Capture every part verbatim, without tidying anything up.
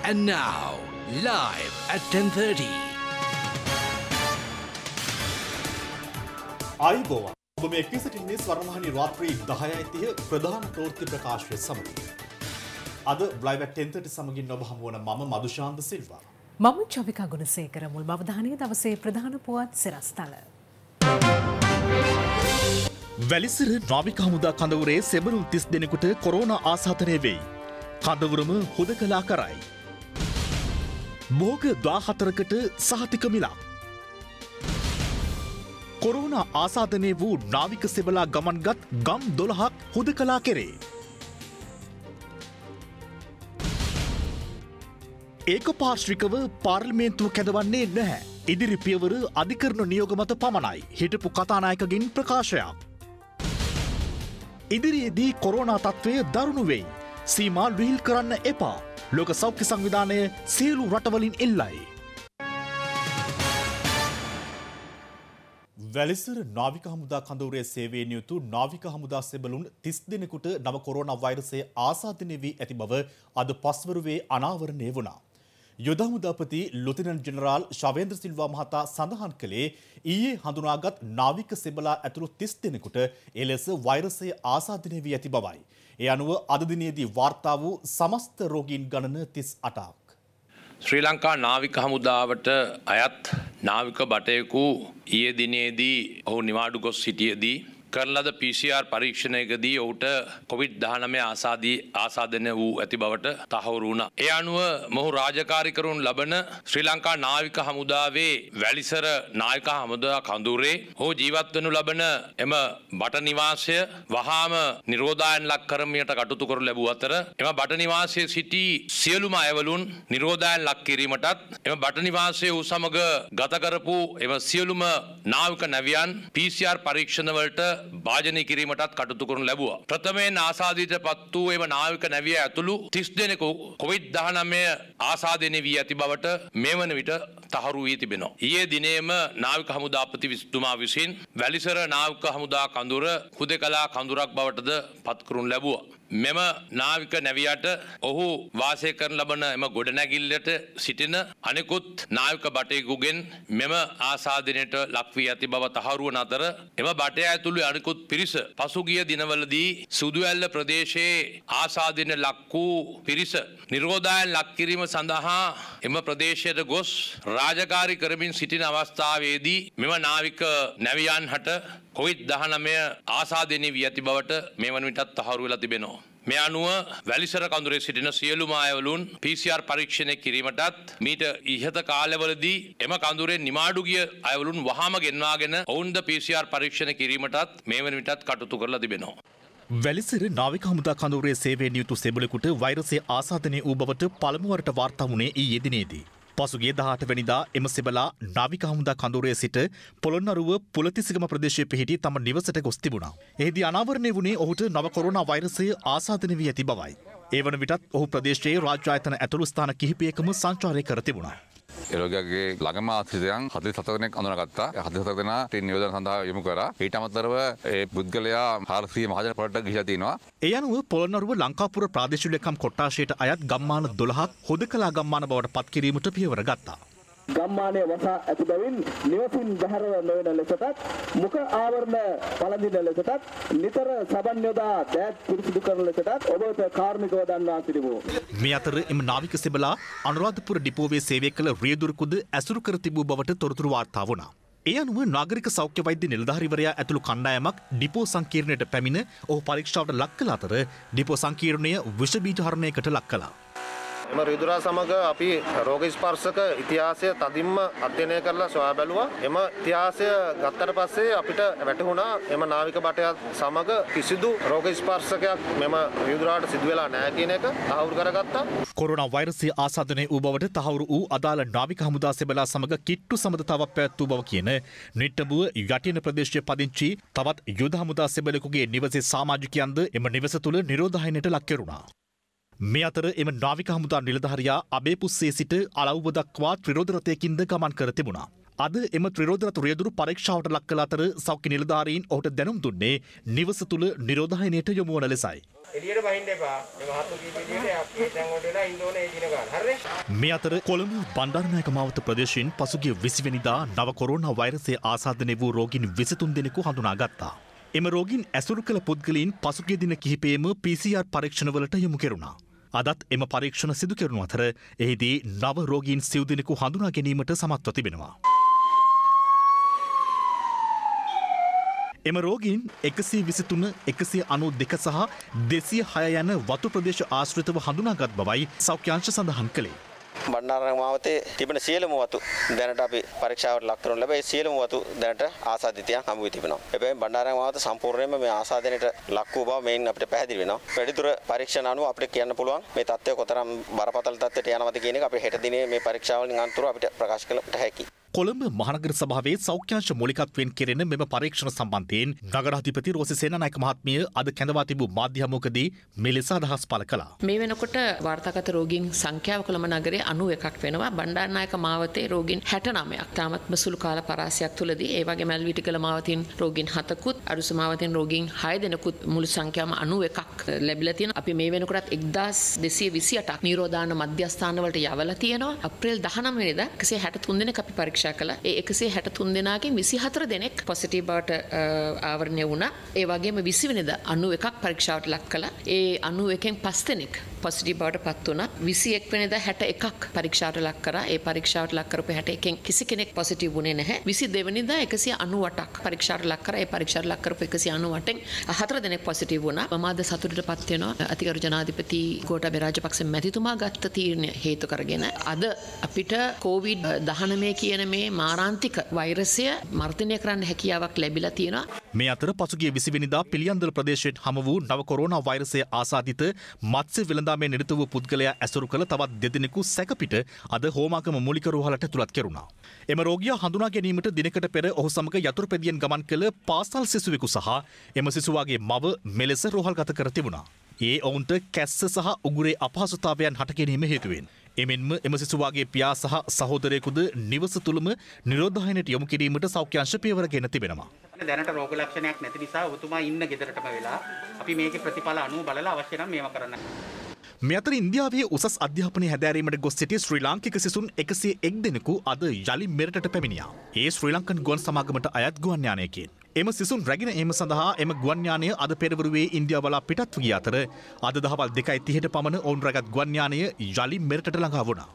And now, live at ten thirty. ආයුබෝවන්. ඔබ මේ එක්විසිටින්නේ ස්වර්ණමහනි රාත්‍රී දහයයි තිහ ප්‍රධාන ප්‍රවෘත්ති ප්‍රකාශය සමග. අද live at ten thirty සමගින් ඔබ හමු වන මම මදුශාන්ත සිල්වා. මම චවිකා ගුණසේකර. මුල් අවධානයේ දවසේ ප්‍රධාන පුවත් සිරස්තල. වැලිසිර නාවික හමුදා කඳවුරේ සෙබළු තිස් දෙනෙකුට කොරෝනා ආසාදනය වෙයි. කඳවුරම හුදකලා කරයි. භෝග දාහතරකට සහතික මිලක්. කොරෝනා ආසාදනය වූ නාවික සෙබලා ගමන්ගත් ගම් දොළහක් හුදකලා කෙරේ. ඒක පාර්ශ්විකව පාර්ලිමේන්තුව කැඳවන්නේ නැහැ. ඉදිරි පියවර අධිකරණ නියෝග මත පමණයි. හිටපු කතානායකගෙන් ප්‍රකාශයක්. ඉදිරියේදී කොරෝනා තත්ත්වය දරුණු වෙයි. සීමා ලිහිල් කරන්න එපා. ලෝක සෞඛ්‍ය සංවිධානය සියලු රටවලින් ඉල්ලයි. වැලිසර නාවික හමුදා කඳවුරේ සේවයෙන් යුතු නාවික හමුදා සෙබළුන් තිස් දෙනෙකුට නව කොරෝනා වෛරසය ආසාදනය වී ඇති බව අද පස්වරුවේ අනාවරණය වුණා. යුද හමුදාපති ලුතිනන්ට් ජෙනරාල් ශවේන්ද්‍ර සිල්වා මහතා සඳහන් කළේ ඊයේ හඳුනාගත් නාවික සෙබලා ඇතුළු තිස් දෙනෙකුට එලෙස වෛරසය ආසාදනය වී ඇති බවයි. ඒ අනුව අද දිනේදී වාර්තා වූ සමස්ත රෝගීන් ගණන තිස් අටක්. ශ්‍රී ලංකා නාවික හමුදාවට අයත් නාවික බටයෙකු ඊයේ දිනේදී ඔහු නිවාඩු ගොස් සිටියේදී කරන ලද පී සී ආර් පරීක්ෂණයකදී ඔහුට කොවිඩ් දහනවය ආසාදී ආසාදනය වූ ඇති බවට තහවුරු වුණා. ඒ අනුව මොහු රාජකාරී කරනු ලබන ශ්‍රී ලංකා නාවික හමුදාවේ වැලිසර නාවික හමුදා කඳවුරේ ඔහු ජීවත් වනු ලබන එම බට නිවාසය වහාම නිරෝධායන ලක් කරමියට කටයුතු කරනු ලැබුව අතර එම බට නිවාසයේ සිටි සියලුම අයවලුන් නිරෝධායන ලක් කිරීමටත් එම බට නිවාසයේ ඔහු සමග ගත කරපු එම සියලුම නාවික නැවියන් පී සී ආර් පරීක්ෂණ වලට භාජනය කිරීමටත් කටයුතු කරනු ලැබුවා. ප්‍රථමයෙන් ආසාදිත පත් වූ එම නාවික නැවිය ඇතුළු තිස් දෙනෙකු කොවිඩ් දහනවය ආසාදනය වී ඇති බවට මේ වන විට තහවුරු වී තිබෙනවා. ඊයේ දිනේම නාවික හමුදාපති විසිතුමා විසින් වැලිසර නාවික හමුදා කඳවුර හුදකලා කඳවුරක් බවටද පත් කරනු ලැබුවා. මෙම නාවික නැවියට ඔහු වාසය කරන ලබන එම ගොඩනැගිල්ලට සිටින අනෙකුත් නාවික බටයෙකුගෙන් මෙම ආසාදනයට ලක් වී ඇති බව තහවුරු වන අතර එම බටය ඇතුළු අනෙකුත් පිරිස පසුගිය දිනවලදී සුදුඇල්ල ප්‍රදේශයේ ආසාදනයට ලක් වූ පිරිස නිරෝධායන ලක් කිරීම සඳහා එම ප්‍රදේශයට ගොස් රාජකාරී කරමින් සිටින අවස්ථාවේදී මෙම නාවික නැවියන් හට කොවිඩ් දහනවය ආසාදනය වී ඇති බවට මේ වන විටත් තහවුරු වෙලා තිබෙනවා. මේ අනුව වැලිසර කඳුරේ සිටින සියලුම අයවලුන් පී සී ආර් පරීක්ෂණය කිරීමටත් මීට ඉහත කාලවලදී එම කඳුරේ නිමාඩු ගිය අයවලුන් වහාම ගෙන්වාගෙන ඔවුන්ද පී සී ආර් පරීක්ෂණ කිරීමටත් මේ වන විටත් කටයුතු කරලා තිබෙනවා. වැලිසිර නාවික හමුදා කඳවුරේ සේවයෙන් යුතු සෙබළෙකුට වෛරසය ආසාදනය වූ බවට පළමුවරට වාර්තා වුණේ ඊයේ දිනේදී. පසුගිය දහඅට වෙනිදා එම සෙබලා නාවික හමුදා කඳවුරේ සිට පොළොන්නරුව පුලතිසිගම ප්‍රදේශයේ පිහිටි තම නිවසට ගොස් තිබුණා. එහිදී අනාවරණය වුණේ ඔහුට නව කොරෝනා වෛරසය ආසාදනය වී ඇති බවයි. ඒ වන විටත් ඔහු ප්‍රදේශයේ රාජ්‍ය ආයතන ඇතුළු ස්ථාන කිහිපයකම සංචාරය කර තිබුණා. එරෝගගේ ළඟම ආශ්‍රිතයන් හතළිස් හතර දෙනෙක් අඳුනගත්තා. හතළිස් හතර දෙනා ටීම් නියෝජන සඳහා යොමු කරා. ඊට අමතරව ඒ පුද්ගලයා හාරසිය මහජන පොළට ගිහිලා තිනවා. ඒ අනුව පොළොන්නරුව ලංකාපුර ප්‍රාදේශීය ලේකම් කොට්ටාශයට අයත් ගම්මාන දොළහක් හුදකලා ගම්මාන බවට පත් කිරීමට පියවර ගත්තා. ගම්මානයේ වසා ඇති බැවින් නිවසින් බැහැර නොවන ලෙසටත් මුඛ ආවරණ පළඳින ලෙසටත් නිතර සබන් යොදා දෑත් පිරිසිදු කරන ලෙසටත් ඔබට කාර්මිකව දන්වා සිටිමු. මේ අතර එම නාවික සෙබලා අනුරාධපුර ඩිපෝවේ සේවය කළ රියදුරකුද ඇසුරු කර තිබූ බවට තොරතුරු වාර්තා වුණා. ඒ අනුව නාගරික සෞඛ්‍ය වෛද්‍ය නිලධාරීවරයා ඇතුළු කණ්ඩායමක් ඩිපෝ සංකීර්ණයට පැමිණ ඔහු පරීක්ෂාවට ලක් කළ අතර ඩිපෝ සංකීර්ණය විෂ බීජ හරණයකට ලක් කළා. එම රිදුරා සමග අපි රෝග ස්පර්ශක ඉතිහාසය තදින්ම අධ්‍යයනය කරලා සොයා බැලුවා. එම ඉතිහාසය ගත්තට පස්සේ අපිට වැටහුණා එම නාවික බටයත් සමග කිසිදු රෝග ස්පර්ශකයක් මෙම රිදුරාට සිදු වෙලා නැහැ කියන එක තහවුරු කරගත්තා. කොරෝනා වෛරසය ආසාදනය වූ බවට තහවුරු වූ අදාළ නාවික හමුදා සෙබලා සමග කිට්ටු සබඳතාවක් පැවැත් වූ බව කියන නිට්ටඹුව යටින ප්‍රදේශයේ පදිංචි තවත් යුද හමුදා සෙබලෙකුගේ නිවසේ සමාජිකයන්ද එම නිවස තුළ නිරෝධායනයට ලක් කෙරුණා. මේ අතර එම නාවික හමුදා නිලධාරියා අබේපුස්සේ සිට අලව්ව දක්වා ත්‍රිරෝද රථයකින්ද ගමන් කර තිබුණා. අද එම ත්‍රිරෝධ රියදුරු පරීක්ෂාවට ලක් කළ අතර සෞඛ්‍ය නිලධාරීන් ඔහුට දැනුම් දුන්නේ නිවස තුළ නිරෝධායනයට යොමු වන ලෙසයි. එළියට බහින්න එපා. මේ මහත්තු කීප විදියට අපි දැන් වලට වෙලා ඉන්න ඕනේ ඒ දින ගන්න. හරිද? මේ අතර කොළඹ බණ්ඩාරනායක මාවත ප්‍රදේශයෙන් පසුගිය විසි වෙනිදා නව කොරෝනා වෛරසය ආසාදනය වූ රෝගීන් විසිතුන් දෙනෙකු හඳුනාගත්තා. එම රෝගීන් ඇසුරු කළ පුද්ගලයන් පසුගිය දින කිහිපයේම පී සී ආර් පරීක්ෂණවලට යොමු කෙරුණා. අදත් එම පරීක්ෂණ සිදු කෙරුණු අතර එහිදී නව රෝගීන් සිව් දෙනෙකු හඳුනා ගැනීමට සමත්ව තිබෙනවා. එම රෝගීන් එකසිය විසිතුන එකසිය අනූ දෙක සහ දෙසිය හය යන වතු ප්‍රදේශ ආශ්‍රිතව හඳුනාගත් බවයි සෞඛ්‍යාංශ සඳහන් කළේ. බණ්ඩාරනායක මාවතේ තිබෙන සියලුම වතු දැනට අපි පරීක්ෂාවට ලක් කරනු ලැබේ. සියලුම වතු දැනට ආසාදිතයන් හමු වී තිබෙනවා. එබැවින් බණ්ඩාරනායක මාවත සම්පූර්ණයෙන්ම මේ ආසාදනයට ලක් වූ බව මේන් අපිට පැහැදිලි වෙනවා. වැඩිදුර පරීක්ෂණ අනුව අපිට කියන්න පුළුවන් මේ තත්ත්වය කොතරම් බරපතල තත්ත්වයට යනවද කියන එක අපි හෙට දිනේ මේ පරීක්ෂාවලින් අනතුරු අපිට ප්‍රකාශ කළට හැකියි. කොළඹ මහනගර සභාවේ සෞඛ්‍යාංශ මූලිකත්වයෙන් කෙරෙන මෙම පරීක්ෂණ සම්බන්ධයෙන් නගරාධිපති රෝසි සේනානායක මහත්මිය අද කැඳවා තිබූ මාධ්‍ය හමුවකදී මේ ලෙස අදහස් පළ කළා. මේ වෙනකොට වාර්තාගත රෝගීන් සංඛ්‍යාව කොළඹ නගරයේ අනූ එකක් වෙනවා. බණ්ඩාරනායක මාවතේ රෝගීන් හැට නවයක්. තාමත්ම සුළු කාල පරාසයක් තුලදී ඒ වගේම ඇල්විටිකල මාවතින් රෝගීන් හතකුත් අරුස මාවතින් රෝගීන් හය දෙනෙකුත් මුළු සංඛ්‍යාවම අනූ එකක් ලැබිලා තියෙනවා. අපි මේ වෙනකොටත් එක්දාස් දෙසිය විසි අටක් නිරෝධායන මධ්‍යස්ථාන වලට යවලා තියෙනවා. අප්‍රේල් දහනවය වෙනිදා එකසිය හැට තුන් දෙනෙක් අපි පරීක්ෂා කළා. ඒ එකසිය හැට තුන් දෙනාගෙන් විසි හතර දෙනෙක් පොසිටිව් බවට ආවරණය වුණා. ඒ වගේම විසි වෙනිදා අනූ එකක් පරීක්ෂාවට ලක් කළා. ඒ අනූ එකෙන් පස් දෙනෙක් පොසිටිව් බවට පත් වුණා. විසි එක් වෙනිදා හැට එකක් පරීක්ෂාවට ලක් කරා. ඒ පරීක්ෂාවට ලක් කරපු හැට එකෙන් කිසි කෙනෙක් පොසිටිව් වුණේ නැහැ. විසි දෙක වෙනිදා එකසිය අනූ අටක් පරීක්ෂාවට ලක් කරා. ඒ පරීක්ෂාවට ලක් කරපු එකසිය අනූ අටෙන් හතර දෙනෙක් පොසිටිව් වුණා. මමාද සතුටට පත් වෙනවා. අතිගරු ජනාධිපති ගෝඨාභය රාජපක්ෂ මැතිතුමා ගත්ත තීරණය හේතු කරගෙන අද අපිට කොවිඩ් දහනවය කියන මේ මාරාන්තික වෛරසය මර්ධනය කරන්න හැකියාවක් ලැබිලා තියෙනවා. මේ අතර පසුගිය විසි වෙනිදා පිළියන්දල ප්‍රදේශයට හමු වූ නව කොරෝනා වෛරසය ආසාදිත මත්ස්‍ය වෙළඳාමේ නිරත වූ පුද්ගලයා ඇසුරු කළ තවත් දෙදෙනෙකු සැකපිට අද හෝමාගම මූලික රෝහලට ඇතුළත් කෙරුණා. එම රෝගියා හඳුනා ගැනීමට දිනකට පෙර ඔහු සමග යතුරුපැදියෙන් ගමන් කළ පාසල් සිසුවෙකු සහ එම සිසුවාගේ මව මෙලෙස රෝහල්ගත කර තිබුණා. ඒ ඔවුන්ට කැස්ස සහ උගුරේ අපහසුතාවයන් හට ගැනීම හේතුවෙන් එමෙන්ම එම සිසුවාගේ පියා සහ සහෝදරයෙකුද නිවස තුළම නිරෝධායනයට යොමු කිරීමට සෞඛ්‍යාංශ පියවර ගෙන තිබෙනවා. දැනට රෝග ලක්ෂණයක් නැති නිසා ඔබතුමා ඉන්න ගෙදරටම වෙලා අපි මේකේ ප්‍රතිඵල අනුව බලලා අවශ්‍ය නම් මේවා කරන්න. මේ අතර ඉන්දියාවේ උසස් අධ්‍යාපනය හැදෑරීමට ගොස් සිටි ශ්‍රී ලාංකික සිසුන් එකසිය එක් දෙනෙකු අද යළි මෙරටට පැමිණියා. ඒ ශ්‍රී ලංකන් ගුවන් සමාගමට අයත් ගුවන් යානයකින්. එම සිසුන් රැගෙන ඒම සඳහා එම ගුවන් යානය අද පෙරවරුවේ ඉන්දියාව බලා පිටත් වී අතර අද දහවල් දෙකයි තිහට පමණ ඔවුන් රැගත් ගුවන් යානය යළි මෙරටට ළඟා වුණා.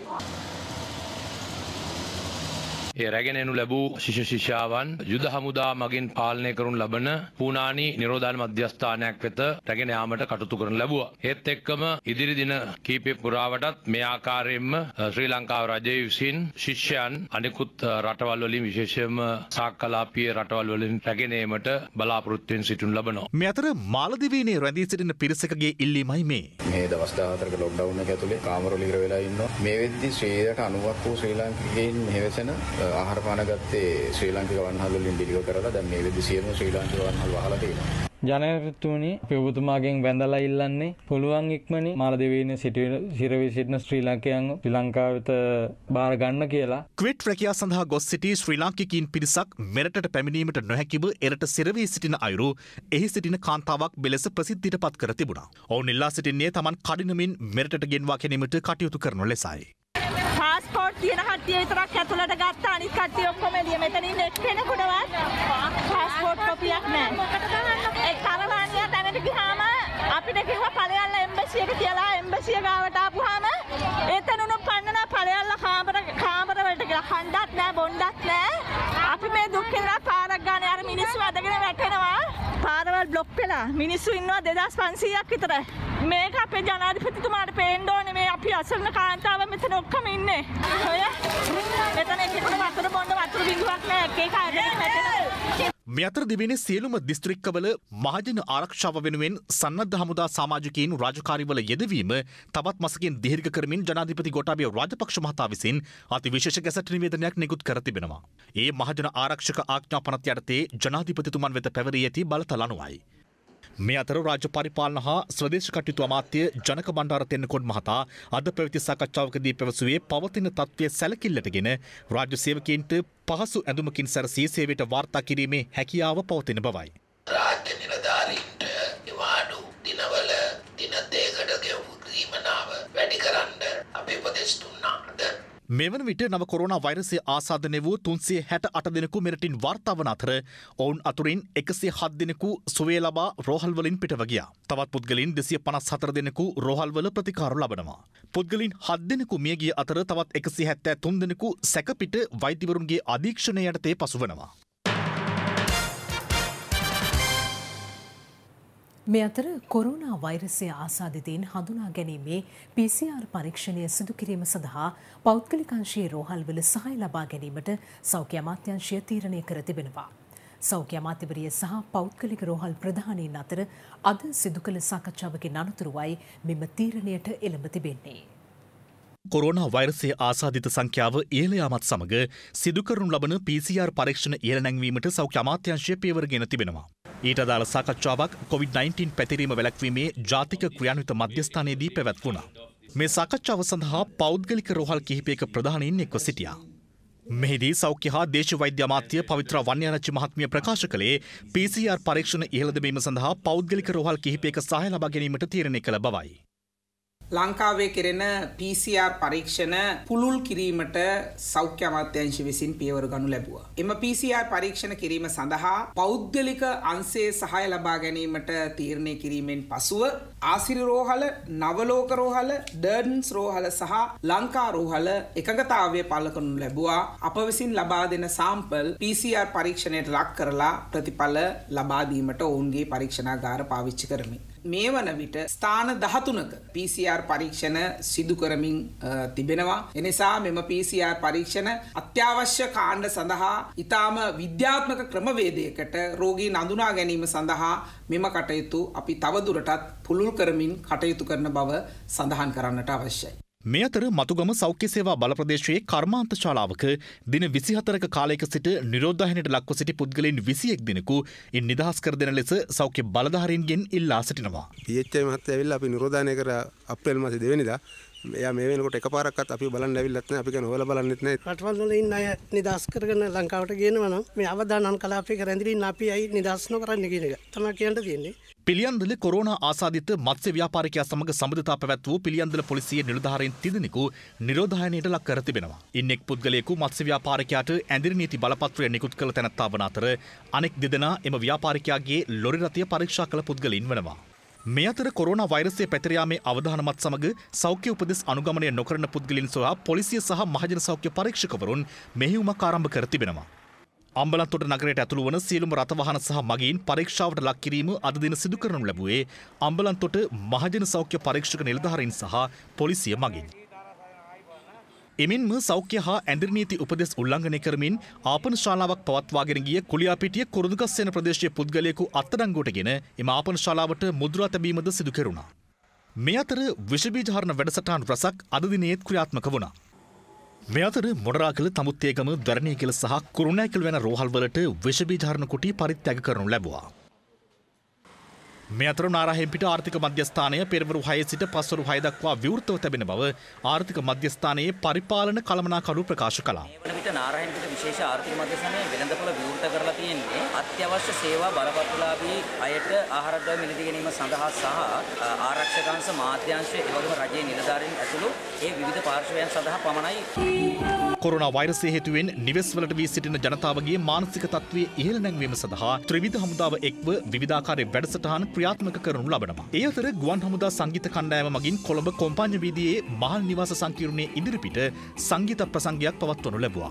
ඒ රැගෙන එනු ලැබූ ශිෂ්‍ය ශිෂ්‍යාවන් යුද හමුදා මගින් පාලනය කරනු ලබන පූනානි නිරෝධායන මධ්‍යස්ථානයක් වෙත රැගෙන යාමට කටයුතු කරනු ලැබුවා. ඒත් එක්කම ඉදිරි දින කීපය පුරාවටත් මේ ආකාරයෙන්ම ශ්‍රී ලංකාව රජය විසින් ශිෂ්‍යයන් අනෙකුත් රටවල් වලින් විශේෂයෙන්ම සාක්කලාපීය රටවල් වලින් රැගෙන ඒමට බලාපොරොත්තු වෙන සිටිනු ලබනවා. මේ අතර මාලදිවයිනේ රැඳී සිටින පිරිසකගේ ඉල්ලීමයි මේ. මේ දවස් දාහතරක ලොක්ඩවුන් එක ඇතුලේ කාමරවල ඉර වෙලා ඉන්නවා. මේ වෙද්දි ශ්‍රේයට අනුවක් වූ ශ්‍රී ලාංකිකයින් මෙහෙවසන ආහාර පාන ගත්තේ ශ්‍රී ලාංකික වන්හල් වලින් ඩිලිවර් කරලා දැන් මේ වෙද්දි සියලුම ශ්‍රී ලාංකික වන්හල් වහලා තියෙනවා. ජනතුනි අපි ඔබතුමාගෙන් වැඳලා ඉල්ලන්නේ පුළුවන් ඉක්මනින් මාලදිවයිනේ සිරවි සිටින ශ්‍රී ලාංකිකයන් ශ්‍රී ලංකාවට බාර ගන්න කියලා. ක්විට් රැකියාව සඳහා ගොස් සිටි ශ්‍රී ලාංකිකයින් පිරිසක් මෙරටට පැමිණීමට නොහැකිව එරට සිරවී සිටින අයුරු එහි සිටින කාන්තාවක් මෙලෙස ප්‍රසිද්ධියට පත් කර තිබුණා. ඔවුන් ඉල්ලා සිටින්නේ තමන් කඩිනමින් මෙරටට ගෙන්වා ගැනීමට කටයුතු කරනු ලෙසයි. පාස්පෝර්ට් තියෙන කට්ටිය විතරක් ඇතුළට ගත්තා අනිත් කට්ටිය ඔක්කොම එළිය මෙතන ඉන්න එක්කෙනෙකුටවත් පාස්පෝර්ට් කොපියක් නැහැ. ඒ තරවානියා තැනට ගියාම අපිට කිව්වා ඵලයල්ලා එම්බසි එක කියලා එම්බසි ගාවට ආපුවාම එතන උණු පන්නන ඵලයල්ලා කාමර කාමර වලට ගිහලා හන්දත් නැහැ බොණ්ඩත් නැහැ. අපි මේ දුක් විඳලා පාරක් ගානේ අර මිනිස්සු අදගෙන වැටෙනවා. පාරවල් බ්ලොක් වෙලා මිනිස්සු ඉන්නවා දෙදාස් පන්සීයක් විතර. මේක අපේ ජනාධිපතිතුමාට පේන්න ඕනේ මේ අපි අසරණ කාන්තාව මෙතන ඔක්කොම ඉන්නේ. ඔය මෙතන එකෙකුට වතුර බොන්න වතුර බිඳුවක් නැහැ. ඒක අරගෙන වැටෙනවා. මේ අතර දිවයිනේ සියලුම දිස්ත්‍රික්කවල මහජන ආරක්ෂාව වෙනුවෙන් සන්නද්ධ හමුදා සමාජිකයින් රාජකාරිවල යෙදවීම තවත් මාසකින් දීර්ඝ කරමින් ජනාධිපති ගෝඨාභය රාජපක්ෂ මහතා විසින් අතිවිශේෂ ගැසට් නිවේදනයක් නිකුත් කර තිබෙනවා. ඒ මහජන ආරක්ෂක ආඥා පනත යටතේ ජනාධිපතිතුමන් වෙත පැවරී ඇති බලතල අනුවයි. මේ අතර රාජ්‍ය පරිපාලන හා ස්වදේශ කටයුතු අමාත්‍ය ජනක බණ්ඩාර තෙන්නකෝන් මහතා අද පැවති සාකච්ඡාවකදී පැවසුවේ පවතින තත්ත්වය සැලකිල්ලටගෙන රාජ්‍ය සේවකයන්ට පහසු ඇඳුමකින් සැරසී සේවයට වාර්තා කිරීමේ හැකියාව පවතින බවයි. රාජ්‍ය නිලධාරීන්ට නිවාඩු දිනවල දින දෙකකට ගෙවූ දීමනාව වැඩි කරන්න අපි උපදෙස් දුන්නා. මෙවන විට නව කොරෝනා වෛරසය ආසාදනය වූ තුන්සිය හැට අට දෙනෙකු මෙරටින් වාර්තා වන අතර ඔවුන් අතුරින් එකසිය හත් දෙනෙකු සුවය ලබා රෝහල්වලින් පිටව ගියා. තවත් පුද්ගලයන් දෙසිය පනස් හතර දෙනෙකු රෝහල්වල ප්‍රතිකාර ලබනවා. පුද්ගලයන් හත් දෙනෙකු මිය ගිය අතර තවත් එකසිය හැත්තෑ තුන් දෙනෙකු සැකපිට වෛද්‍යවරුන්ගේ අධීක්ෂණය යටතේ පසුවනවා. මේ අතර කොරෝනා වෛරසය ආසාදිතයින් හඳුනා ගැනීමේ පී සී ආර් පරීක්ෂණය සිදු කිරීම සඳහා පෞද්ගලිකංශයේ රෝහල්වල සහාය ලබා ගැනීමට සෞඛ්‍ය අමාත්‍යාංශය තීරණය කර තිබෙනවා. සෞඛ්‍ය අමාත්‍යවරිය සහ පෞද්ගලික රෝහල් ප්‍රධානීන් අතර අද සිදු කළ සාකච්ඡාවකින් අනතුරුවයි මෙම තීරණයට එළඹ තිබෙන්නේ. කොරෝනා වෛරසය ආසාදිත සංඛ්‍යාව ඉහළ යාමත් සමග සිදු කරනු ලබන පී සී ආර් පරීක්ෂණ ඉහළ නැංවීමට සෞඛ්‍ය අමාත්‍යාංශය පියවර ගෙන තිබෙනවා. ඊට අදාළ සාකච්ඡාවක් කොවිඩ් නයින්ටීන් පැතිරීම වැළැක්වීමේ ජාතික ක්‍රියාන්විත මධ්‍යස්ථානයේදී පැවැත්වුණා. මේ සාකච්ඡාව සඳහා පෞද්ගලික රෝහල් කිහිපයක ප්‍රධානීන් එක්ව සිටියා. මෙහිදී සෞඛ්‍ය හා දේශීය වෛද්‍ය අමාත්‍ය පවිත්‍ර වන්‍යාරච්චි මහත්මිය ප්‍රකාශ කළේ පී සී ආර් පරීක්ෂණ ඉහළ දැමීම සඳහා පෞද්ගලික රෝහල් කිහිපයක සහාය ලබා ගැනීමට තීරණය කළ බවයි. ලංකාවේ කෙරෙන පී සී ආර් පරීක්ෂණ පුළුල් කිරීමට සෞඛ්‍ය අමාත්‍යාංශ විසින් පියවර ගනු ලැබුවා. එම පී සී ආර් පරීක්ෂණ කිරීම සඳහා පෞද්ගලික අංශයේ සහාය ලබා ගැනීමට තීරණය කිරීමෙන් පසුව ආසිරි රෝහල, නවලෝක රෝහල, ඩර්න්ස් රෝහල සහ ලංකා රෝහල එකඟතාවය පළ කරනු ලැබුවා. අප විසින් ලබා දෙන සාම්පල් පී සී ආර් පරීක්ෂණයට ලක් කරලා ප්‍රතිඵල ලබා දීමට ඔවුන්ගේ පරීක්ෂණාගාර පාවිච්චි කරමින් මේ වන විට ස්ථාන දහතුනක පී සී ආර් පරීක්ෂණ සිදු කරමින් තිබෙනවා. එනිසා මෙම පී සී ආර් පරීක්ෂණ අත්‍යවශ්‍ය කාණ්ඩ සඳහා ඊටාම විද්‍යාත්මක ක්‍රමවේදයකට රෝගීන් අඳුනා ගැනීම සඳහා මෙම කටයුතු අපි තවදුරටත් පුළුල් කරමින් කටයුතු කරන බව සඳහන් කරන්නට අවශ්‍යයි. මේ අතර මතුගම සෞඛ්‍ය සේවා බල ප්‍රදේශයේ කර්මාන්ත ශාලාවක දින විසිහතරක කාලයක සිට නිරෝධායනයට ලක්ව සිටි පුද්ගලයන් විසිඑක් දෙනෙකු ඉන් නිදහස් කර දෙන ලෙස සෞඛ්‍ය බලධාරීන්ගෙන් ඉල්ලා සිටිනවා. පී එච් ආයි මහත්තයා ඇවිල්ලා අපි නිරෝධායනය කර අප්‍රේල් මාසේ දෙවෙනිදා එයා මේ වෙනකොට එකපාරක්වත් අපි බලන්න ඇවිල්ලත් නැහැ. අපි කියන හොයලා බලන්නෙත් නැහැ. රටවල් වල ඉන්න අය නිදහස් කරගෙන ලංකාවට ගේනවා නම් මේ අවදානම් කලාපයක රැඳිලා ඉන්න අපි අයි නිදහස් නොකරන්න කියන එක තමයි කියන්න තියෙන්නේ. පිළියන්දල කොරෝනා ආසාදිත මත්ස්‍ය ව්‍යාපාරිකයා සමග සම්බන්ධතා පැවැත් වූ පිළියන්දල පොලිසියේ නිලධාරීන් තිදෙනෙකු නිරෝධායනයට ලක් කර තිබෙනවා. ඉන් එක් පුද්ගලයෙකු මත්ස්‍ය ව්‍යාපාරිකයාට ඇඳිරි නීති බලපත්‍රය නිකුත් කළ තැනැත්තා වන අතර අනෙක් දෙදෙනා එම ව්‍යාපාරිකයාගේ ලොරි රථය පරීක්ෂා කළ පුද්ගලයින් වනවා. මේ අතර කොරෝනා වෛරසය පැතිර යාමේ අවධානමත් සමග සෞඛ්‍ය උපදෙස් අනුගමනය නොකරන පුද්ගලයන් සොයා පොලිසිය සහ මහජන සෞඛ්‍ය පරීක්ෂකවරුන් මෙහෙයුමක් ආරම්භ කර තිබෙනවා. අම්බලන්තොට නගරයට ඇතුළු වන සියලුම රථවාහන සහ මගීන් පරීක්ෂාවට ලක් කිරීම අද දින සිදු කරනු ලැබුවේ අම්බලන්තොට මහජන සෞඛ්‍ය පරීක්ෂක නිලධාරීන් සහ පොලිසිය මගින්. එමින්ම සෞඛ්‍ය හා ඇඳිරි නීති උපදෙස් උල්ලංඝනය කරමින් ආපන ශාලාවක් පවත්වාගෙන ගිය කුලියාපිටිය කුරුදුගස්සේන ප්‍රදේශයේ පුද්ගලයෙකු අත්අඩංගුවටගෙන එම ආපන ශාලාවට මුද්‍රා තැබීමද සිදු කෙරුණා. මේ අතර විෂ බීජ හරන වැඩසටහන් රසක් අද දිනේත් ක්‍රියාත්මක වුණා. මේ අතර මොනරාගල තමුත්තේගම දරණීගල සහ කුරුණෑගල වැනි රෝහල්වලට විෂ බීජ හරන කුටි පරිත්‍යාග කරනු ලැබුවා. මේ අතර නාරාහෙම්පිට ආර්ථික මධ්‍යස්ථානය පෙරවරු හය සිට පස්වරු හය දක්වා විවෘතව තිබෙන බව ආර්ථික මධ්‍යස්ථානයේ පරිපාලන කළමනාකරු ප්‍රකාශ කළා. වන විට නාරාහෙම්පිට විශේෂ ආර්ථික මධ්‍යස්ථානයේ වෙළඳපොළ විවෘත කරලා තියෙන්නේ අත්‍යවශ්‍ය සේවා බලපත්‍රලාභී අයට ආහාර ද්‍රව්‍ය මිලදී ගැනීම සඳහා සහ ආරක්ෂකාංශ මාධ්‍යාංශ ඒ වගේම රජයේ නිලධාරීන් ඇතුළු ඒ විවිධ පාර්ශවයන් සඳහා පමණයි. කොරෝනා වෛරසය හේතුවෙන් නිවෙස්වලට වී සිටින ජනතාවගේ මානසික තත්ත්වයේ ඉහළ නැංවීම සඳහා ත්‍රිවිධ හමුදාව එක්ව විවිධාකාරයේ වැඩසටහන් ක්‍රියාත්මක කරනු ලබනවා. ඒ අතර ගුවන් හමුදා සංගීත කණ්ඩායම මගින් කොළඹ කොම්පාඤ්ඤ වීදියේ මහල් නිවාස සංකීර්ණයේ ඉදිරිපිට සංගීත ප්‍රසංගයක් පවත්වනු ලැබුවා.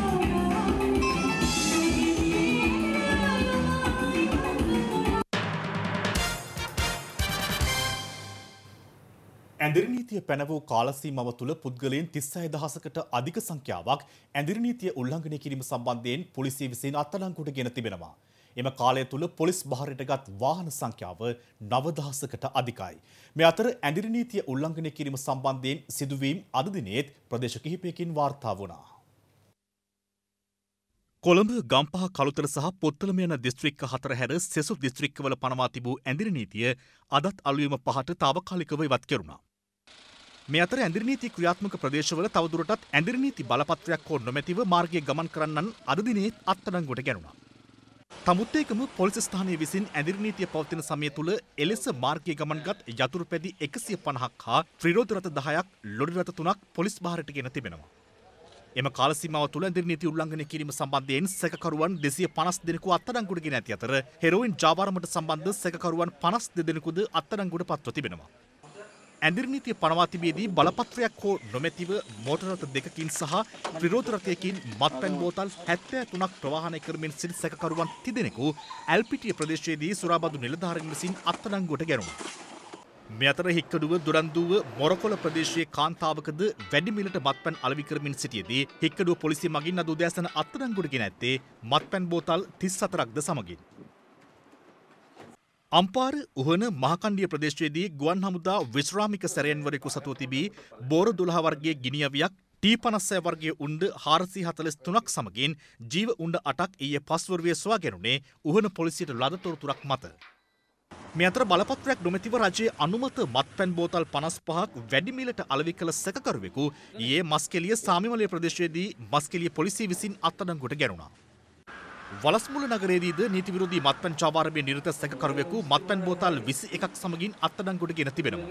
ඇඳිරි නීතිය පැන වූ කාලසීමාව තුළ පුද්ගලයන් තිස් හය දහසකට අධික සංඛ්‍යාවක් ඇඳිරි නීතිය උල්ලංඝනය කිරීම සම්බන්ධයෙන් පොලිසිය විසින් අත්අඩංගුවට ගෙන තිබෙනවා. එම කාලය තුළ පොලිස් භාරයටගත් වාහන සංඛ්‍යාව නව දහසකට අධිකයි. මේ අතර ඇඳිරි නීතිය උල්ලංඝනය කිරීම සම්බන්ධයෙන් සිදුවීම් අද දිනේත් ප්‍රදේශ කිහිපයකින් වාර්තා වුණා. කොළඹ ගම්පහ කළුතර සහ පොත්තලම යන දිස්ත්‍රික්ක හතර හැර සෙසු දිස්ත්‍රික්කවල පනවා තිබූ ඇඳිරි නීතිය අදත් අලුයම පහට తాවකාලිකව ඉවත් කෙරුණා. මේ අතර ඇඳිරි නීති ක්‍රියාත්මක ප්‍රදේශවල තවදුරටත් ඇඳිරි නීති බලපත්‍රයක් හෝ නොමැතිව මාර්ගයේ ගමන් කරන්නන් අද දිනේ අත්අඩංගුවට ගැනුණා. තමුත්තේකම පොලිස් ස්ථානයේ විසින් ඇඳිරි නීතිය පවතින සමය තුළ එලෙස මාර්ගයේ ගමන්ගත් යතුරු පැදි එකසිය පනහක් හා ත්‍රිරෝධ රථ දහයක් ලොරි රථ තුනක් පොලිස් භාරයට ගෙන තිබෙනවා. එම කාල සීමාව තුළ ඇඳිරි නීති උල්ලංඝනය කිරීම සම්බන්ධයෙන් සැකකරුවන් දෙසිය පනස් දෙනෙකු අත්අඩංගුවට ගෙන ඇති අතර හෙරෝයින් ජාවාරමට සම්බන්ධ සැකකරුවන් පනස් දෙනෙකුද අත්අඩංගුවට පත්ව තිබෙනවා. ඇඳිරි නීතිය පනවා තිබියදී බලපත්‍රයක් හෝ නොමැතිව මෝටර රථ දෙකකින් සහ ත්‍රිරෝධ රථයකින් මත්පැන් බෝතල් හැත්තෑ තුනක් ප්‍රවාහනය කරමින් සිටි සැකකරුවන් තිදෙනෙකු ඇල්පිටිය ප්‍රදේශයේදී සුරාබදු නිලධාරීන් විසින් අත්අඩංගුවට ගැනුණා. මේ අතර හික්කඩුව දුරන්දුව මොරකොල ප්‍රදේශයේ කාන්තාවකද වැඩි මිලට මත්පැන් අලෙවි කරමින් සිටියේදී හික්කඩුව පොලිසිය මගින් අද උදෑසන අත්අඩංගුවට ගෙන ඇත්තේ මත්පැන් බෝතල් තිස් හතරක්ද සමගින්. අම්පාර උහන මහකණ්ඩිය ප්‍රදේශයේදී ගුවන් හමුදා විශ්‍රාමික සැරයන්වරයෙකු සතුව තිබී බෝර දොළහ වර්ගයේ ගිනි අවියක් ටී පනස්සය වර්ගයේ උණ්ඩ හාරසිය හතළිස් තුනක් සමගින් ජීව උණ්ඩ අටක් ඊයේ පස්වරුවේ සොයා ගැනුණේ උහන පොලිසියට ලද තොරතුරක් මත. මේ අතර බලපත්‍රයක් නොමැතිව රජයේ අනුමත මත්පැන් බෝතල් පනස් පහක් වැඩි මිලට අලෙවි කළ සැකකරුවෙකු ඊයේ මස්කෙලිය සාමිමලය ප්‍රදේශයේදී මස්කෙලිය පොලිසිය විසින් අත්අඩංගුවට ගැනුණා. වලස්මුල නගරයේදීද නීති විරෝධී මත්පැන් චාවාරමේ නිරත සැකකරුවෙකු මත්පැන් බෝතල් විසි එකක් සමගින් අත්අඩංගුවට ගෙන තිබෙනවා.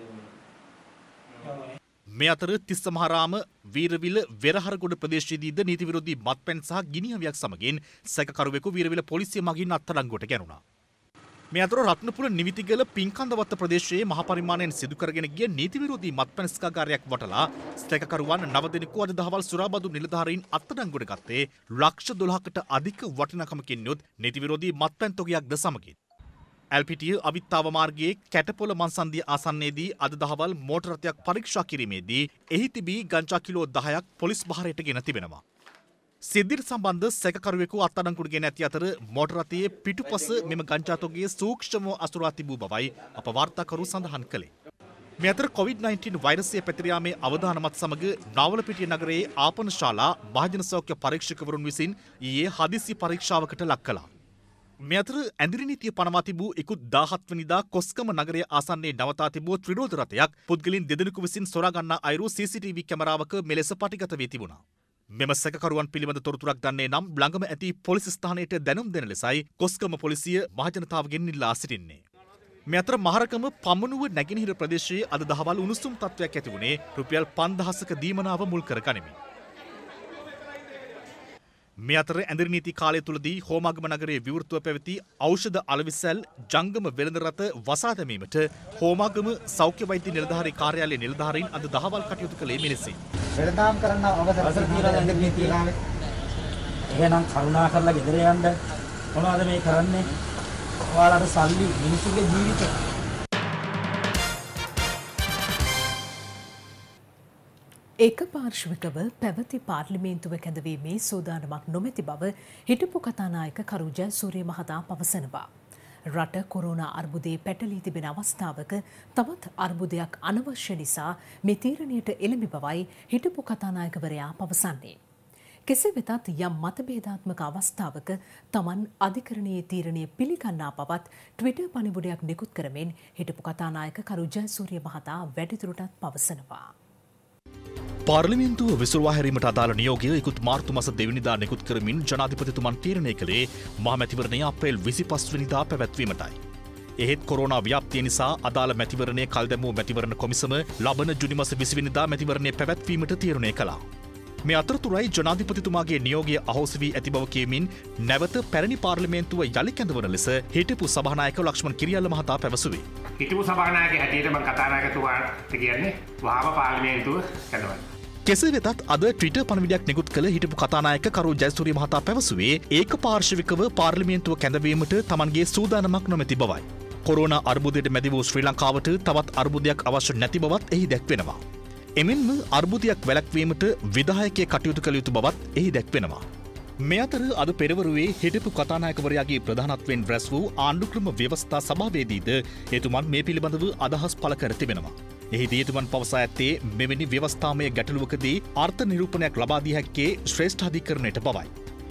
මේ අතර තිස්සමහාරාම වීරවිල වෙරහරගොඩ ප්‍රදේශයේදීද නීති විරෝධී මත්පැන් සහ ගිනි අවියක් සමගින් සැකකරුවෙකු වීරවිල පොලිසිය මගින් අත්අඩංගුවට ගැනුණා. මේ අතර රත්නපුර නිවිතිගල පින්කන්දවත්ත ප්‍රදේශයේ මහ පරිමාණයෙන් සිදු කරගෙන ගිය නීති විරෝධී මත්පැන් ස්කාගාරයක් වටලා සැකකරුවන් නව දෙනෙකු අද දහවල් සුරාබදු නිලධාරීන් අත්අඩංගුවට ගත්තේ ලක්ෂ දොළහකට අධික වටිනාකමකින් යුත් නීති විරෝධී මත්පැන් තොගයක්ද සමගින්. ඇල්පිටිය අවිත්තාව මාර්ගයේ කැටපොළ මන්සන්දිය ආසන්නයේදී අද දහවල් මෝටර රථයක් පරීක්ෂා කිරීමේදී එහි තිබී ගංජා කිලෝ දහයක් පොලිස් භාරයට ගෙන තිබෙනවා. සිද්ධියට සම්බන්ධ සැකකරුවෙකු අත්අඩංගුවට ගෙන ඇති අතර මෝටර රථයේ පිටුපස මෙම ගංජා තොගය සූක්ෂමව අසුරා තිබූ බවයි අප වාර්තාකරු සඳහන් කළේ. මේ අතර කොවිඩ් නයින්ටීන් වෛරසය පැතිර යාමේ අවධානමත් සමග නාවලපිටිය නගරයේ ආපන ශාලා මහජන සෞඛ්‍ය පරීක්ෂකවරුන් විසින් ඊයේ හදිසි පරීක්ෂාවකට ලක් කළා. මේ අතර ඇඳිරි නීතිය පනවා තිබූ ඉකුත් දාහත් වෙනිදා කොස්කම නගරයේ ආසන්නයේ නවතා තිබූ ත්‍රිරෝධ රථයක් පුද්ගලින් දෙදෙනෙකු විසින් සොරා ගන්නා අයුරු සී සී ටී වී කැමරාවක මෙලෙස පටිගත වී තිබුණා. මෙම සැකකරුවන් පිළිබඳ තොරතුරක් දන්නේ නම් ළඟම ඇති පොලිස් ස්ථානයට දැනුම් දෙන ලෙසයි කොස්කම පොලිසිය මහජනතාවගෙන් ඉල්ලා සිටින්නේ. මේ අතර මහරකම පමනුව නැගෙනහිර ප්‍රදේශයේ අද දහවල් උණුසුම් තත්ත්වයක් ඇති වුණේ රුපියල් පන්දහසක දීමනාව මුල් කර ගනිමින්. මේ අතර ඇඳිරි නීති කාලය තුලදී හෝමාගම නගරයේ විවෘතව පැවති ඖෂධ අලවිසැල් ජංගම වෙළඳ රථ වසා දැමීමට හෝමාගම සෞඛ්‍ය වෛද්‍ය නිලධාරී කාර්යාලයේ නිලධාරීන් අද දහවල් කටයුතු කළේ මෙලෙසින්. වෙළඳාම් කරන්න අවසර දීලා ඇඳිරි නීතිය. එහෙනම් කරුණා කරලා ගෙදර යන්න. මොනවද මේ කරන්නේ? ඔයාලට සල්ලි මිනිස්සුගේ ජීවිත ඒකපාර්ශ්විකව පැවති පාර්ලිමේන්තුව කැඳවීමේ සූදානමක් නොමැති බව හිටපු කතානායක කරු ජයසූරිය මහතා පවසනවා. රට කොරෝනා අර්බුදයේ පැටලී තිබෙන අවස්ථාවක තවත් අර්බුදයක් අනවශ්‍ය නිසා මේ තීරණයට එළඹි බවයි හිටපු කතානායකවරයා පවසන්නේ. කෙසේ වෙතත් යම් මතභේදාත්මක අවස්ථාවක තමන් අධිකරණයේ තීරණය පිළිගන්නා බවත් ට්විටර් පණිවුඩයක් නිකුත් කරමින් හිටපු කතානායක කරු ජයසූරිය මහතා වැඩිදුරටත් පවසනවා. පාර්ලිමේන්තුව විසුරුවා හැරීමට අදාළ නියෝගය ඉකුත් මාර්තු මාස දෙවනිදා නිකුත් කරමින් ජනාධිපතිතුමන් තීරණය කළේ මහ මැතිවරණය අප්‍රේල් විසිපස් වෙනිදා පැවැත්වීමටයි. එහෙත් කොරෝනා ව්‍යාප්තිය නිසා අදාළ මැතිවරණය කල් දැමූ මැතිවරණ කොමිසම ලබන ජුනි මාස විසි වෙනිදා මැතිවරණය පැවැත්වීමට තීරණය කළා. මේ අතරතුරයි ජනාධිපතිතුමාගේ නියෝගය අහෝසි වී ඇති බව කියමින් නැවත පැරණි පාර්ලිමේන්තුව යළි කැඳවන ලෙස හිටපු සභානායක ලක්ෂ්මන් කිරියල්ල මහතා පැවසුවේ. හිටපු සභානායක හැටියට මම කතානායකතුමාට කියන්නේ වහාම පාර්ලිමේන්තුව කැඳවන්න. කෙසේ වෙතත් අද ට්විටර් පණිවිඩයක් නිකුත් කළ හිටපු කතානායක කරු ජයසූරිය මහතා පැවසුවේ ඒක පාර්ශවිකව පාර්ලිමේන්තුව කැඳවීමට තමන්ගේ සූදානමක් නොමැති බවයි. කොරෝනා අර්බුදයට මැදි වූ ශ්‍රී ලංකාවට තවත් අර්බුදයක් අවශ්‍ය නැති බවත් එහි දැක්වෙනවා. එමෙන්ම අර්බුදයක් වැළැක්වීමට විධායකය කටයුතු කළ යුතු බවත් එහි දැක්වෙනවා. මේ අතර අද පෙරවරුවේ හිටපු කතානායකවරයාගේ ප්‍රධානත්වයෙන් රැස් වූ ආණ්ඩුක්‍රම ව්‍යවස්ථා සභාවේදීද එතුමන් මේ පිළිබඳව අදහස් පළ කර තිබෙනවා. එහිදී එතුමන් පවසා ඇත්තේ මෙවැනි ව්‍යවස්ථාමය ගැටලුවකදී අර්ථ නිරූපණයක් ලබා දිය හැක්කේ ශ්‍රේෂ්ඨාධිකරණයට බවයි.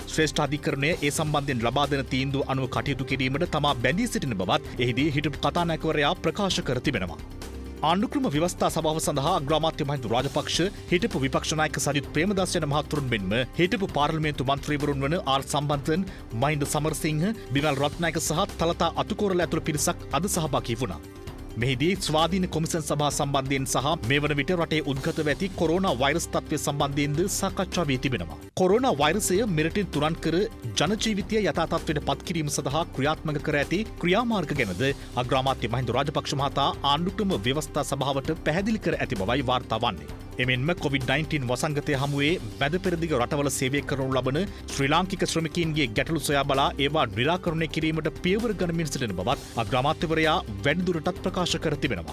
ශ්‍රේෂ්ඨ අධිකරණය ඒ සම්බන්ධයෙන් ලබා දෙන තීන්දුව අනුව කටයුතු කිරීමට තමා බැඳී සිටින බවත් එහිදී හිටපු කතානායකවරයා ප්‍රකාශ කර තිබෙනවා. ආණ්ඩුක්‍රම ව්‍යවස්ථා සභාව සඳහා අග්‍රාමාත්‍ය මහින්ද රාජපක්ෂ, හිටපු විපක්ෂ නායක සජිත් ප්‍රේමදාස යන මහතුරුන් මෙන්ම හිටපු පාර්ලිමේන්තු මන්ත්‍රීවරුන් වන ආර් සම්බන්තන්, මහින්ද සමරසිංහ, බිමල් රත්නායක සහ තලතා අතුකෝරළ ඇතුළු පිරිසක් අද සහභාගී වුණා. මෙහිදී ස්වාධීන කොමිසන් සභා සම්බන්ධයෙන් සහ මේ වන විට රටේ උද්ගතව ඇති කොරෝනා වෛරස් තත්ත්වය සම්බන්ධයෙන්ද සාකච්ඡා වී තිබෙනවා. කොරෝනා වෛරසය මෙරටින් තුරන් කර ජනජීවිතය යථා තත්ත්වයට පත් කිරීම සඳහා ක්‍රියාත්මක කර ඇති ක්‍රියාමාර්ග ගැනද අග්‍රාමාත්‍ය මහින්ද රාජපක්ෂ මහතා ආණ්ඩුක්‍රම ව්‍යවස්ථා සභාවට පැහැදිලි කර ඇති බවයි වාර්තා වන්නේ. එමෙන්ම කොවිඩ් නයින්ටීන් වසංගතය හමුවේ මැද පෙරදිග රටවල සේවය කරනු ලබන ශ්‍රී ලාංකික ශ්‍රමිකීන්ගේ ගැටලු සොයා බලා ඒවා නිරාකරණය කිරීමට පියවර ගනිමින් සිටින බවත් අග්‍රාමාත්‍යවරයා වැඩිදුරටත් ප්‍රකාශ කර තිබෙනවා.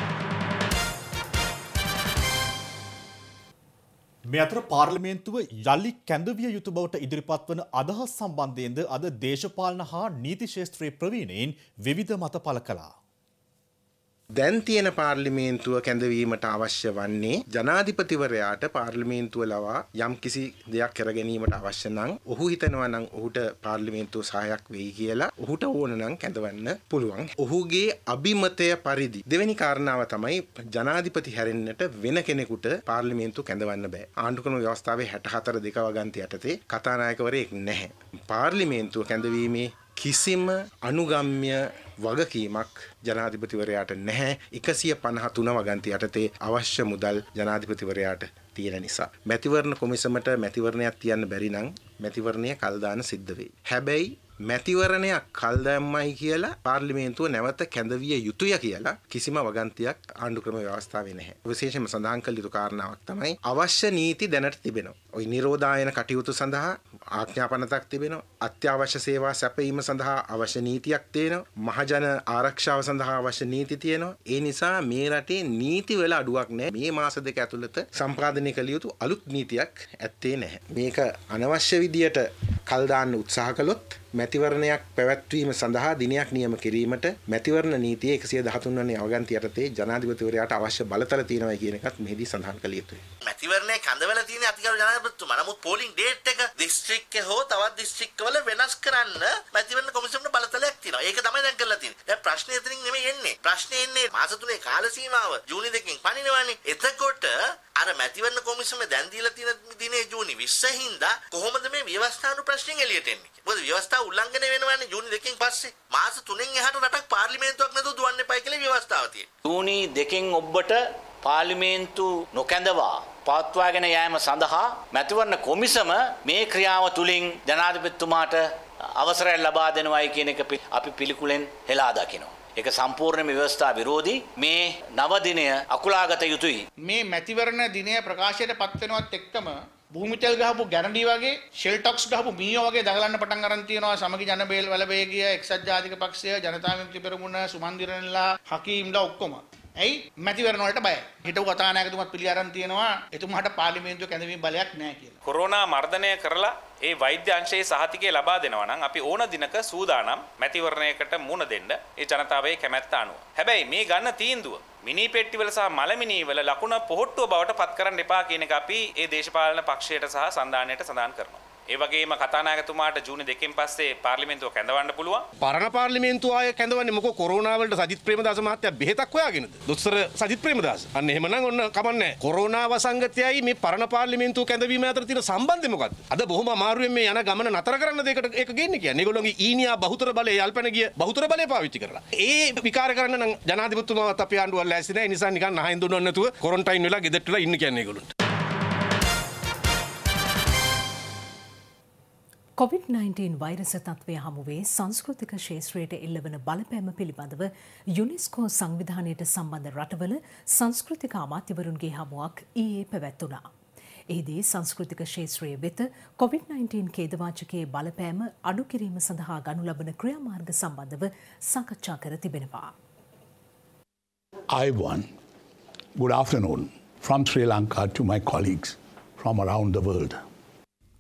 මේ අතර පාර්ලිමේන්තුව යළි කැඳවිය යුතු බවට ඉදිරිපත් වන අදහස් සම්බන්ධයෙන්ද අද දේශපාලන හා නීති ශාස්ත්‍රයේ ප්‍රවීණයින් විවිධ මත පළ කළා. දැන් තියෙන පාර්ලිමේන්තුව කැඳවීමට අවශ්‍ය වන්නේ ජනාධිපතිවරයාට පාර්ලිමේන්තුව ලවා යම් කිසි දෙයක් කර ගැනීමට අවශ්‍ය නම් ඔහු හිතනවා නම් ඔහුට පාර්ලිමේන්තුව සහායක් වෙයි කියලා ඔහුට ඕන නම් කැඳවන්න පුළුවන්. ඔහුගේ අභිමතය පරිදි. දෙවෙනි කාරණාව තමයි ජනාධිපති හැරෙන්නට වෙන කෙනෙකුට පාර්ලිමේන්තුව කැඳවන්න බෑ. ආණ්ඩුක්‍රම ව්‍යවස්ථාවේ හැට හතර දෙක වගන්ති යටතේ කතානායකවරයෙක් නැහැ. පාර්ලිමේන්තුව කැඳවීමේ කිසිම අනුගම්‍ය වගකීමක් ජනාධිපතිවරයාට නැහැ. එකසිය පනහ තුන වගන්ති යටතේ අවශ්‍ය මුදල් ජනාධිපතිවරයාට තියෙන නිසා. මැතිවරණ කොමිසමට මැතිවරණයක් තියන්න බැරි නම් මැතිවරණය කල් දාන සිද්ධ වෙයි. හැබැයි මැතිවරණයක් කල් දැම්මයි කියලා පාර්ලිමේන්තුව නැවත කැඳවිය යුතුය කියලා කිසිම වගන්තියක් ආණ්ඩුක්‍රම ව්‍යවස්ථාවේ නැහැ. විශේෂයෙන්ම සඳහන් කළ යුතු කාරණාවක් තමයි අවශ්‍ය නීති දැනට තිබෙනවා. ওই නිරෝධායන කටයුතු සඳහා ආඥාපනතක් තිබෙනවා. අත්‍යවශ්‍ය සේවා සැපයීම සඳහා අවශ්‍ය නීතියක් තියෙනවා. මහජන ආරක්ෂාව සඳහා අවශ්‍ය නීති තියෙනවා. ඒ නිසා මේ රටේ නීති වල අඩුවක් නැහැ. මේ මාස දෙක ඇතුළත සම්පාදනය කළ යුතු අලුත් නීතියක් ඇත්තේ නැහැ. මේක අනවශ්‍ය විදියට කල් දාන්න උත්සාහ කළොත් මැතිවරණයක් පැවැත්වීම සඳහා දිනයක් නියම කිරීමට මැතිවරණ නීතියේ එකසිය දහතුන් වෙනි අවගන්ති යටතේ ජනාධිපතිවරයාට අවශ්‍ය බලතල තියෙනවා කියන එකත් මෙහිදී සඳහන් කළ යුතුයි. මැතිවරණය කැඳවලා තියෙන අධිකාර ජනාධිපතිතුමා. නමුත් පෝලිං ඩේට් එක දිස්ත්‍රික්කේ හෝ තවත් දිස්ත්‍රික්කවල වෙනස් කරන්න මැතිවරණ කොමිසමට බලතලයක් තියෙනවා. ඒක තමයි දැන් කරලා තියෙන්නේ. දැන් ප්‍රශ්නේ එතනින් නෙමෙයි එන්නේ. ප්‍රශ්නේ එන්නේ මාස තුනේ කාල සීමාව ජූනි දෙකෙන් පනිනවනේ. එතකොට අර මැතිවරණ කොමිසමේ දැන් දීලා තියෙන දිනේ ජූනි විස්ස හින්දා කොහොමද මේ ව්‍යවස්ථානු ප්‍රශ්නෙන් එළියට එන්නේ? මොකද ව්‍යවස්ථාව උල්ලංඝනය වෙනවනේ ජූනි දෙකෙන් පස්සේ. මාස තුනෙන් එහාට රටක් පාර්ලිමේන්තුවක් නැතුව දුවන්න එපයි කියලා ව්‍යවස්ථාව තියෙනවා. ජූනි දෙකෙන් ඔබට පාර්ලිමේන්තු නොකැඳවා පවත්වාගෙන යෑම සඳහා මැතිවරණ කොමිසම මේ ක්‍රියාව තුලින් ජනාධිපතිතුමාට අවසරය ලබා දෙනවායි කියන එක අපි පිළිකුලෙන් හෙලා දකිනවා. ඒක සම්පූර්ණයෙන්ම ව්‍යවස්ථා විරෝධී. මේ නව දිනය අකුලාගත යුතුයි. මේ මැතිවරණ දිනය ප්‍රකාශයට පත් වෙනවත් එක්කම භූමිතෙල් ගහපු ගැරන්ඩි වගේ ෂෙල් ටොක්ස් ගහපු මීයෝ වගේ දගලන්න පටන් අරන් තියෙනවා. සමගි ජනබේල් වලබේගිය, එක්සත් ජාතික පක්ෂය, ජනතා විමුක්ති පෙරමුණ, සුමන්දිරන්ලා, හකීම්ලා ඔක්කොම. ඇයි මැතිවරණ වලට බයයි. හිටපු කතානායකතුමත් පිළි අරන් තියෙනවා එතුමාට පාර්ලිමේන්තුව කැඳවීම බලයක් නැහැ කියලා. කොරෝනා මර්ධනය කරලා ඒ වෛද්‍ය අංශයේ සහතිකය ලබා දෙනවා නම් අපි ඕන දිනක සූදානම් මැතිවරණයකට මුණ දෙන්න ඒ ජනතාවගේ කැමැත්ත අනුව. හැබැයි මේ ගන්න තීන්දුව මිනි පෙට්ටිවල සහ මලමිනීවල ලකුණ පොහොට්ටුව බවට පත් කරන්න එපා කියන එක අපි ඒ දේශපාලන පක්ෂයට සහ සන්ධානයට සඳහන් කරනවා. ඒ වගේම කතානායකතුමාට ජූනි දෙකෙන් පස්සේ පාර්ලිමේන්තුව කැඳවන්න පුළුවන්. පරණ පාර්ලිමේන්තුව ආයේ කැඳවන්නේ මොකෝ කොරෝනා වලට සජිත් ප්‍රේමදාස මහත්තයා බෙහෙතක් හොයාගෙනද? දොස්තර සජිත් ප්‍රේමදාස. අන්න එහෙමනම් ඔන්න කමන්නේ. කොරෝනා වසංගතයයි මේ පරණ පාර්ලිමේන්තුව කැඳවීම අතර තියෙන සම්බන්ධය මොකක්ද? අද බොහොම අමාරුවෙන් මේ යන ගමන නතර කරන්න දෙයකට ඒක ගේන්නේ කියන්නේ. ඒගොල්ලෝගේ ඊනියා බහුතර බලය යල්පැන ගිය බහුතර බලය පාවිච්චි කරලා. ඒ විකාර කරන්න නම් ජනාධිපතිතුමාවත් අපේ ආණ්ඩුවල් ලෑස්ති නැහැ. ඒ නිසා නිකන් නහින් දුන්නොත් නැතුව ක්වොරන්ටයින් වෙලා ගෙදරට වෙලා ඉන්න කියන්නේ ඒගොල්ලන්ට. කොවිඩ් නයින්ටීන් වෛරස තත්ත්වය හමුවේ සංස්කෘතික ක්ෂේත්‍රයට එල්ලවන බලපෑම පිළිබඳව යුනෙස්කෝ සංවිධානයට සම්බන්ධ රටවල සංස්කෘතික අමාත්‍යවරුන්ගේ හමුවක් ඊයේ පැවැත්වුණා. එහිදී සංස්කෘතික ක්ෂේත්‍රයේ වෙත කොවිඩ් නයින්ටීන් ඛේදවාචකයේ බලපෑම අඩු කිරීම සඳහා ගනු ලබන ක්‍රියාමාර්ග සම්බන්ධව සාකච්ඡා කර තිබෙනවා. Ayubowan, good afternoon from Sri Lanka to my colleagues from around the world.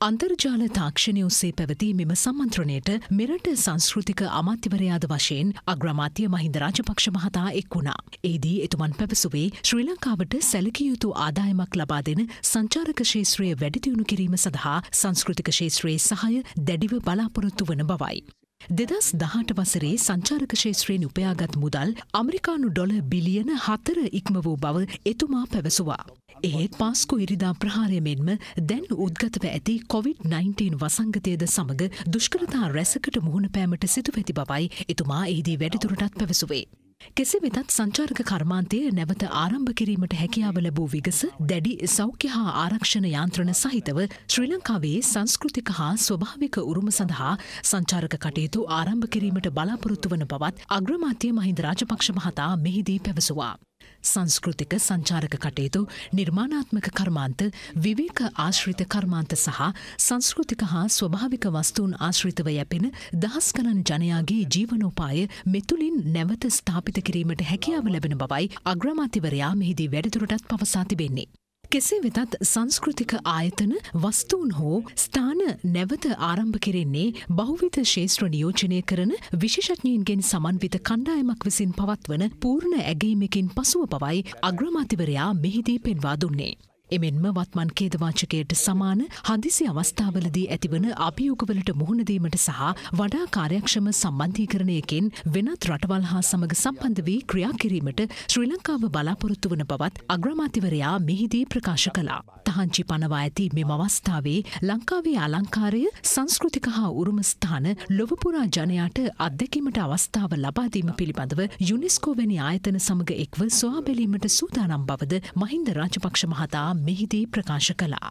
අන්තර්ජාල තාක්ෂණය ඔස්සේ පැවති මෙම සම්මන්ත්‍රණයට මෙරට සංස්කෘතික අමාත්‍යවරයාද වශයෙන් අග්‍රාමාත්‍ය මහින්ද රාජපක්ෂ මහතා එක් වුණා. එහිදී එතුමන් පැවසුවේ ශ්‍රී ලංකාවට සැලකිය යුතු ආදායමක් ලබා දෙන සංචාරක ක්ෂේත්‍රය වැඩිදියුණු කිරීම සඳහා සංස්කෘතික ක්ෂේත්‍රයේ සහාය දැඩිව බලාපොරොත්තු වන බවයි. දෙදස් දහට වසරේ සංචාරක ක්ෂේත්‍රයෙන් උපයාගත් මුදල් අමරිකානු ඩොල බිලියන හතර ඉක්ම වූ බව එතුමා පැවසුවා. එහෙත් පාස්කු ඉරිදා ප්‍රහාරය මෙන්ම දැන් උද්ගතව ඇති කොවිඩ් නයින්ටීන් වසංගතයද සමග දුෂ්කරතා රැසකට මුහුණ පෑමට සිදුව ඇති බවයි එතුමා එහිදී වැඩිදුරටත් පැවසුවේ. කෙසේ වෙතත් සංචාරක කර්මාන්තය නැවත ආරම්භ කිරීමට හැකියාව ලැබූ විගස දැඩි සෞඛ්‍ය හා ආරක්ෂණ යාන්ත්‍රණ සහිතව ශ්‍රී ලංකාවේ සංස්කෘතික හා ස්වභාවික උරුම සඳහා සංචාරක කටයුතු ආරම්භ කිරීමට බලාපොරොත්තු වන බවත් අග්‍රාමාත්‍ය මහින්ද රාජපක්ෂ මහතා මෙහිදී පැවසුවා. සංස්කෘතික සංචාරක කටයුතු නිර්මාණාත්මක කර්මාන්ත විවේක ආශ්‍රිත කර්මාන්ත සහ සංස්කෘතික හා ස්වභාවික වස්තුන් ආශ්‍රිතව යැපෙන දහස් ගණන් ජනයාගේ ජීවනෝපාය මෙතුළින් නැවත ස්ථාපිත කිරීමට හැකියාව ලැබෙන බවයි අග්‍රාමාත්‍යවරයා මෙහිදී වැඩිදුරටත් පවසා තිබෙන්නේ. කෙසේ වෙතත් සංස්කෘතික ආයතන වස්තුන් හෝ ස්ථාන නැවත ආරම්භ කෙරෙන්නේ බහුවිධ ශේත්‍ර නියෝජනය කරන විශේෂඥයින්ගෙන් සමන්විත කණ්ඩායමක් විසින් පවත්වන පූර්ණ ඇගීමකින් පසුව බවයි අග්‍රාමාත්‍යවරයා මෙහිදී පෙන්වා දුන්නේ. එමෙන්ම වත්මන් ඛේදවාචකයට සමාන හදිසි අවස්ථාවලදී ඇතිවන අභියෝගවලට මුහුණදීමට සහ වඩා කාර්යක්ෂම සම්බන්ධීකරණයකින් වෙනත් රටවල් හා සමග සම්බන්ධ වී ක්‍රියා කිරීමට ශ්‍රී ලංකාව බලාපොරොත්තු වන බවත් අග්‍රාමාත්‍යවරයා මෙහිදී ප්‍රකාශ කළා. තහංචි පනවා ඇති මෙම අවස්ථාවේ ලංකාවේ අලංකාරය සංස්කෘතික හා උරුම ස්ථාන ලොවපුරා ජනයාට අත්දැකීමට අවස්ථාව ලබා දීම පිළිබඳව යුනෙස්කෝ වැනි ආයතන සමග එක්ව සොයා බැලීමට සූදානම් බවද මහින්ද රාජපක්ෂ මහතා මෙහිදී ප්‍රකාශ කළා.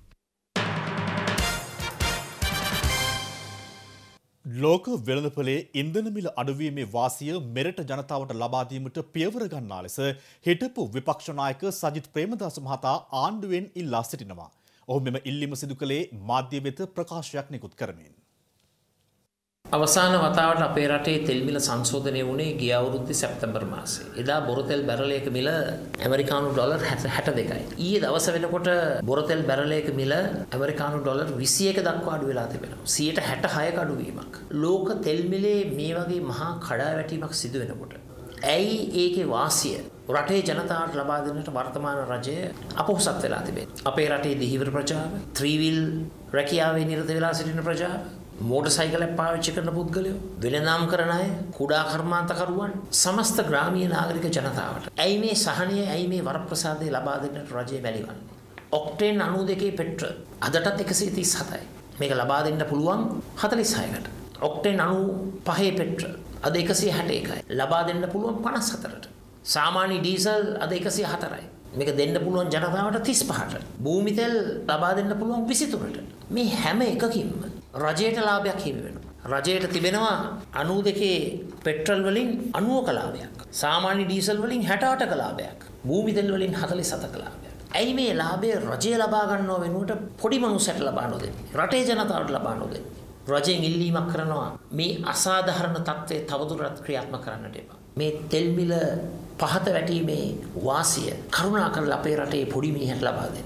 ලෝක වෙළඳපොලේ ඉන්ධන මිල අඩුවීමේ වාසිය මෙරට ජනතාවට ලබා දීමට පියවර ගන්නා ලෙස හිටපු විපක්ෂ නායක සජිත් ප්‍රේමදාස මහතා ආණ්ඩුවෙන් ඉල්ලා සිටිනවා. ඔහු මෙම ඉල්ලීම සිදු කළේ මාධ්‍ය වෙත ප්‍රකාශයක් නිකුත් කරමින්. අවසාන වතාවට අපේ රටේ තෙල් මිල සංශෝධනය වුණේ ගිය අවුරුද්දේ සැප්තැම්බර් මාසයේ. එදා බොරතෙල් බැරලයක මිල ඇමරිකානු ඩොලර් හැට දෙකයි. ඊයේ දවස වෙනකොට බොරතෙල් බැරලයක මිල ඇමරිකානු ඩොලර් විසි එක දක්වා අඩු වෙලා තිබෙනවා. සියයට හැට හයක අඩුවීමක්. ලෝක තෙල් මිලේ මේ වගේ මහා කඩාවැටීමක් සිදු වෙනකොට ඇයි ඒකේ වාසිය රටේ ජනතාවට ලබා දෙන්නට වර්තමාන රජය අපොහසත් වෙලා තිබෙන්නේ? අපේ රටේ දිහිවර ප්‍රජාව, ත්‍රිවිල් රැකියාවේ නිරත වෙලා සිටින ප්‍රජාව, මෝටර් සයිකලයක් පාවිච්චි කරන පුද්ගලයෝ, වෙළඳාම් කරන අය, කුඩා කර්මාන්තකරුවන්, සමස්ත ග්‍රාමීය නාගරික ජනතාවට ඇයි මේ සහනය, ඇයි මේ වරප්‍රසාදය ලබා දෙන්නට රජය බැලිවන්නේ? ඔක්ටේන් අනූ දෙකේ පෙට්‍රල් අදටත් එකසිය තිස් හතයි. මේක ලබා දෙන්න පුළුවන් හතළිස් හයකට. ඔක්ටේන් අනූ පහේ පෙට්‍රල් අද එකසිය හැට එකයි. ලබා දෙන්න පුළුවන් පනස් හතරට. සාමාන්‍ය ඩීසල් අද එකසිය හතරයි. මේක දෙන්න පුළුවන් ජනතාවට තිස් පහට. භූමි තෙල් ලබා දෙන්න පුළුවන් විසි තුනට. මේ හැම එකකින්ම රජයට ලාභයක් හිමි වෙනවා. රජයට තිබෙනවා අනූ දෙකේ පෙට්‍රල් වලින් අනූක ලාභයක්. සාමාන්‍ය ඩීසල් වලින් හැට අටක ලාභයක්. භූමි තෙල් වලින් හතළිස් හතක ලාභයක්. ඇයි මේ ලාභය රජය ලබා ගන්නව වෙනුවට පොඩි මනුස්සයට ලබා නොදෙන්නේ? රටේ ජනතාවට ලබා නොදෙන්නේ? රජයෙන් ඉල්ලීමක් කරනවා මේ අසාධාරණ තත්ත්වය තවදුරටත් ක්‍රියාත්මක කරන්නට එපා. මේ තෙල් මිල පහත වැටීමේ වාසිය කරුණාකරලා අපේ රටේ පොඩි මිනිහට ලබා දෙන්න.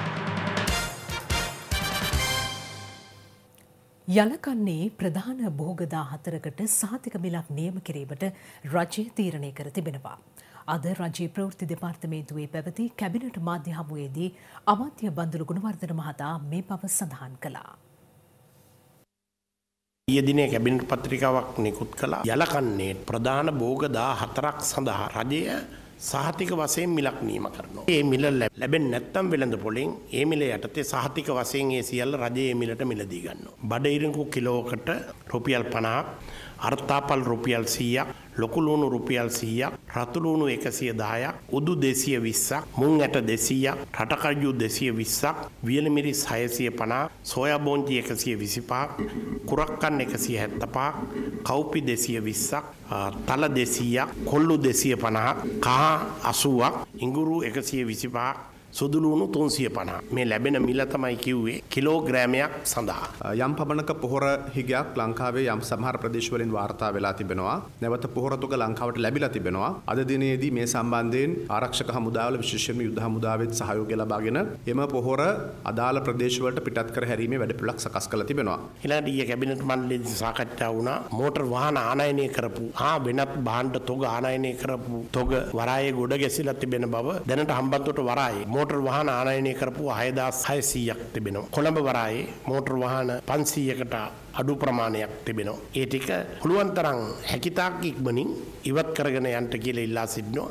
යලකන්නේ ප්‍රධාන භෝගදා හතරකට සහතික මිලක් නියම කිරීමට රජය තීරණය කර තිබෙනවා. අද රජයේ ප්‍රවෘත්ති දෙපාර්තමේන්තුවේ පැවති කැබිනට් මාධ්‍ය හමුවේදී අමාත්‍ය බන්දුලු ගුණවර්ධන මහතා මේ බව සඳහන් කළා. ඊයේ දිනේ කැබිනට් පත්‍රිකාවක් නිකුත් කළා. යලකන්නේ ප්‍රධාන භෝගදා හතරක් සඳහා රජය සහතික වශයෙන් මිලක් නියම කරනවා. මේ මිල ලැබෙන්නේ නැත්නම් වෙළඳ පොලෙන් ඒ මිල යටතේ සහතික වශයෙන් ඒ සියල්ල රජයේ මිලට මිලදී ගන්නවා. බඩ ඉරිඟු කිලෝකට රුපියල් පනහක්, අර්තාපල් රුපියල් සීයක්, ලොකු ලුණු රුපියල් සීයක්, රතු ලුණු එකසිය දහයක්, උදු දෙසිය විස්සක්, මුං ඇට දෙසීයක්, රටකජු දෙසිය විස්සක්, වියලි මිරිස් හයසිය පනහක්, සෝයා බෝංචි එකසිය විසිපහක්, කුරක්කන් එකසිය හැත්තපහක්, කව්පි දෙසිය විස්සක්, තල දෙසීයක්, කොල්ලු දෙසිය පනහක්, කහ අසූවක්, ඉඟුරු එකසිය විසිපහක්, සුදුලුණු තුන්සිය පනහ. මේ ලැබෙන මිල තමයි කිව්වේ කිලෝග්‍රෑමයක් සඳහා. යම් පමණක පොහොර හිගයක් ලංකාවේ යම් සමහර ප්‍රදේශවලින් වාර්තා වෙලා තිබෙනවා. නැවත පොහොර තුක ලංකාවට ලැබිලා තිබෙනවා. අද දිනේදී මේ සම්බන්ධයෙන් ආරක්ෂක හමුදාවල විශේෂයෙන්ම යුද හමුදාවෙත් සහයෝගය ලබාගෙන එම පොහොර අදාළ ප්‍රදේශවලට පිටත් කර හැරීමේ වැඩපිළිවෙලක් සකස් කරලා තිබෙනවා. ඊළඟට ඊයේ කැබිනට් මණ්ඩලයේදී සාකච්ඡා වුණා මෝටර් වාහන ආනයනය කරපු හා වෙනත් භාණ්ඩ තොග ආනයනය කරපු තොග වරායේ ගොඩ ගැසිලා තිබෙන බව දැනට හම්බන්තොට වරායේ මෝටර් වාහන ආනයනය කරපු හය දහස් හයසීයක් තිබෙනවා. කොළඹ වරායේ මෝටර් වාහන පන්සීයකට අඩු ප්‍රමාණයක් තිබෙනවා. ඒ ටික පුළුවන් තරම් හැකිතාක් ඉක්මනින් ඉවත් කරගෙන යන්න කියලා ඉල්ලා සිටිනවා.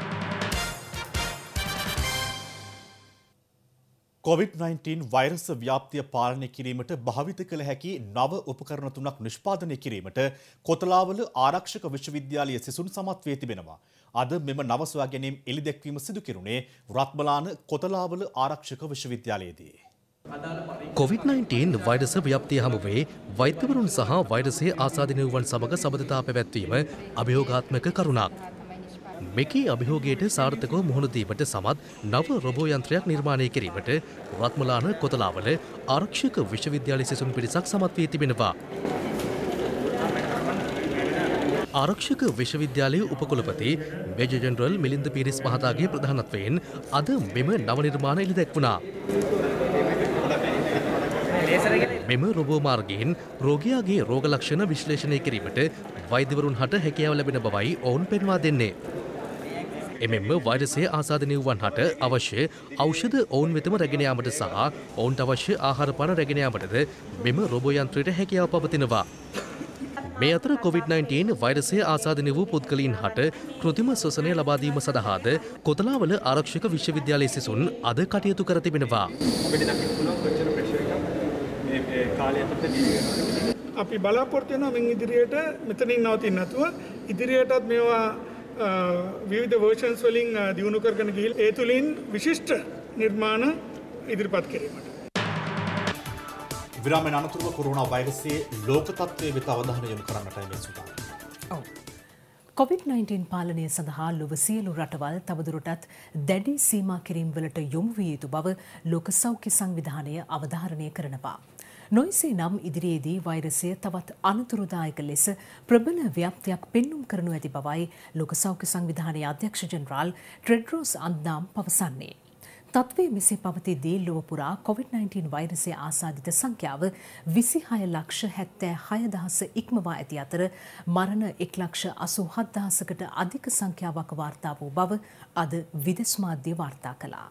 කොවිඩ් නයින්ටීන් වෛරස් ව්‍යාප්තිය පාලනය කිරීමට භාවිත කළ හැකි නව උපකරණ තුනක් නිෂ්පාදනය කිරීමට කොතලාවල ආරක්ෂක විශ්වවිද්‍යාලයේ සිසුන් සමත් වී තිබෙනවා. අද මෙම නව සොයා ගැනීම් එළිදැක්වීම සිදු කෙරුණේ රත්මලාන කොතලාවල ආරක්ෂක විශ්වවිද්‍යාලයේදී. කොවිඩ් නයින්ටීන් වෛරස ව්‍යාප්තිය හමුවේ වෛද්‍යවරුන් සහ වෛරසයේ ආසාදිතවුන් සමග සබඳතා පැවැත්වීම අභියෝගාත්මක කරුණක්. මෙකී අභියෝගයට සාර්ථකව මුහුණ දීමට සමත් නව රොබෝ යන්ත්‍රයක් නිර්මාණය කිරීමට රත්මලාන කොතලාවල ආරක්ෂක විශ්වවිද්‍යාලයේ සිසුන් පිරිසක් සමත් වී තිබෙනවා. ආරක්ෂක විශ්වවිද්‍යාලයේ උපකුලපති මේජර් ජෙනරල් මිලින්ද පීරිස් මහතාගේ ප්‍රධානත්වයෙන් අද මෙම නව නිර්මාණ එළිදැක්වුණා. මෙම රොබෝ මාර්ගයෙන් රෝගියාගේ රෝග ලක්ෂණ විශ්ලේෂණය කිරීමට වෛද්‍යවරුන් හට හැකියාව ලැබෙන බවයි ඔවුන් පෙන්වා දෙන්නේ. එමෙන්ම වෛරසය ආසාදනය වූවන් හට අවශ්‍ය ඖෂධ ඔවුන් වෙතම රැගෙන යාමට සහ ඔවුන්ට අවශ්‍ය ආහාර පාන රැගෙන යාමටද මෙම රොබෝ යන්ත්‍රයට හැකියාව පවතිනවා. මේ අතර කොවිඩ් නයින්ටීන් වෛරසය ආසාදනය වූ පුද්ගලයන් හට කෘත්‍රිම ශ්වසනය ලබා දීම සඳහාද කොතලාවල ආරක්ෂක විශ්වවිද්‍යාලයේ සිසුන් අද කටයුතු කර තිබෙනවා. අපි බලාපොරොත්තු වෙනවා මින් ඉදිරියට මෙතනින් නවතින්න නැතුව ඉදිරියටත් මේවා විවිධ වර්ෂන්ස් වලින් දියුණු කරගෙන ගිහින් ඒ තුලින් විශිෂ්ට නිර්මාණ ඉදිරිපත් කිරීමට. විරාමයෙන් අනතුරුව කොරෝනා වෛරසයේ ලෝක තත්ත්වයේ වෙත අවධානය යොමු කරන්නටයි මේ සූදානම්. ඔව්. කොවිඩ් නයින්ටීන් පාලනය සඳහා ලොව සියලු රටවල් තවදුරටත් දැඩි සීමා කිරීම් වලට යොමු විය යුතු බව ලෝක සෞඛ්‍ය සංවිධානය අවධාරණය කරනවා. නොයිසේ නම් ඉදිරියේදී වෛරසය තවත් අනතුරුදායක ලෙස ප්‍රබල ව්‍යාප්තියක් පෙන්නුම් කරනු ඇති බවයි ලෝක සෞඛ්‍ය සංවිධානයේ අධ්‍යක්ෂ ජෙනරාල් ටෙඩ්රොස් අද්නාම් පවසන්නේ. තත්ත්වය මෙසේ පවතිද්දී ලොව පුරා කොවිඩ් නයින්ටීන් වෛරසය ආසාදිත සංඛ්‍යාව විසිහය ලක්ෂ හැත්තෑ හය දහස ඉක්මවා ඇති අතර මරණ එක් ලක්ෂ අසූ හත් දහසකට අධික සංඛ්‍යාවක් වාර්තා වූ බව අද විදෙස් මාධ්‍ය වාර්තා කළා.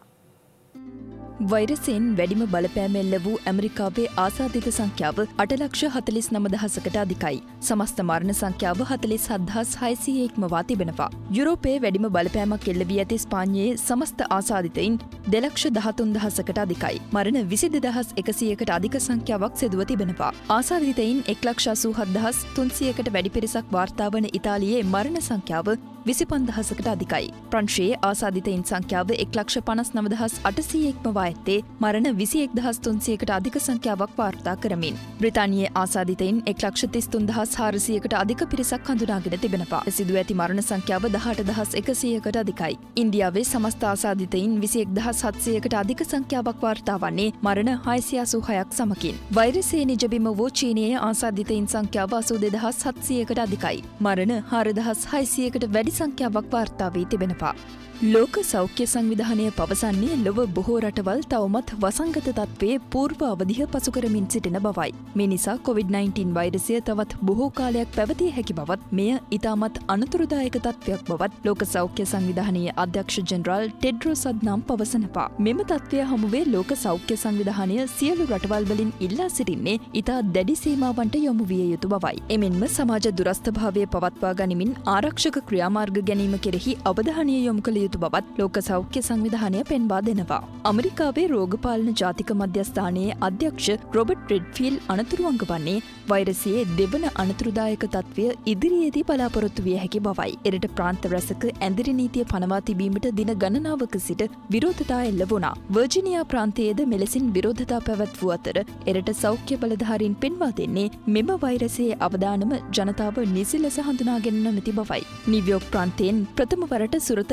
වෛරසයෙන් වැඩිම බලපෑම එල්ල වූ ඇමරිකාවේ ආසාදිත සංඛ්‍යාව අට ලක්ෂ හතළිස් නව දහසකට අධිකයි. සමස්ත මරණ සංඛ්‍යාව හතළිස් හත් දහස් හයසිය ඉක්මවා තිබෙනවා. යුරෝපයේ වැඩිම බලපෑමක් එල්ල වී ඇති ස්පාඤ්ඤයේ සමස්ත ආසාදිතයින් දෙලක්ෂ දහතුන් දහසකට අධිකයි. මරණ විසි දෙදහස් එකසියකට අධික සංඛ්‍යාවක් සිදුව තිබෙනවා. ආසාදිතයින් එක් ලක්ෂ අසූ හත් දහස් තුන්සියකට වැඩි පිරිසක් වාර්තා වන ඉතාලියේ මරණ සංඛ්‍යාව විසි පන්දහසකට අධිකයි. ප්‍රංශයේ ආසාදිතයින් සංඛ්‍යාව එක් ලක්ෂ පනස් නව දහස් අටසිය ඉක්මවා ඇත්තේ මරණ විසි එක් දහස් තුන්සියකට අධික සංඛ්‍යාවක් වාර්තා කරමින්. බ්‍රිතාන්‍යයේ ආසාදිතයින් එක් ලක්ෂ තිස් තුන් දහස් හාරසියකට අධික පිරිසක් හඳුනාගෙන තිබෙනවා. සිදුව ඇති මරණ සංඛ්‍යාව දහඅට දහස් එකසියකට අධිකයි. ඉන්දියාවේ සමස්ත ආසාදිතයින් විසි එක් දහස් හත්සියකට අධික සංඛ්‍යාවක් වාර්තා වන්නේ මරණ හයසිය අසූ හයක් සමකින්. වෛරසයේ නිජබිම වූ චීනයේ ආසාදිතයින් සංඛ්‍යාව අසූ දෙදහස් හත්සියකට අධිකයි. මරණ හාරදහස් හයසියකට වැඩි සංඛ්‍යාවක් වාර්තා වී තිබෙනවා. ලෝක සෞඛ්‍ය සංවිධානය පවසන්නේ ලොව බොහෝ රටවල් තවමත් වසංගත තත්ත්වයේ පූර්ව අවධිය පසු කරමින් සිටින බවයි. මේ නිසා කොවිඩ් නයින්ටීන් වෛරසය තවත් බොහෝ කාලයක් පැවතිය හැකි බවත් මෙය ඉතාමත් අනතුරුදායක තත්ත්වයක් බවත් ලෝක සෞඛ්‍ය සංවිධානයේ අධ්‍යක්ෂ ජෙනරාල් ටෙඩ්රොස් අද්නම් පවසනවා. මෙම තත්ත්වය හමුවේ ලෝක සෞඛ්‍ය සංවිධානය සියලු රටවල් වලින් ඉල්ලා සිටින්නේ ඉතා දැඩි සීමාවන්ට යොමු විය යුතු බවයි. එමෙන්ම සමාජ දුරස්ථභාවය පවත්වා ගනිමින් ආරක්ෂක ක්‍රියාමාර්ග ගැනීම කෙරෙහි අවධානය යොමු කළ යුතු බවත් ලෝක සෞඛ්‍ය සංවිධානය පෙන්වා දෙනවා. ඇමරිකාවේ රෝගපාලන ජාතික මධ්‍යස්ථානයේ අධ්‍යක්ෂ රොබර්ට් රෙඩ්ෆීල්ඩ් අනතුරුවංග වන්නේ වෛරසයේ දෙවන අනතුරුදායක තත්ත්වය ඉදිරියේදී බලාපොරොත්තු විය හැකි බවයි. එරට ප්‍රාන්ත රැසක ඇඳිරි නීතිය පනවා තිබීමට දින ගණනාවක සිට විරෝධතා එල්ල වුණා. වර්ජිනියා ප්‍රාන්තයේද මෙලෙසින් විරෝධතා පැවැත්වූ අතර එරට සෞඛ්‍ය බලධාරීන් පෙන්වා දෙන්නේ මෙම වෛරසයේ අවදානම ජනතාව නිසි ලෙස හඳුනාගෙන නොමැති බවයි. නිව්යෝක් ප්‍රාන්තයෙන් ප්‍රථම වරට සුරතලයට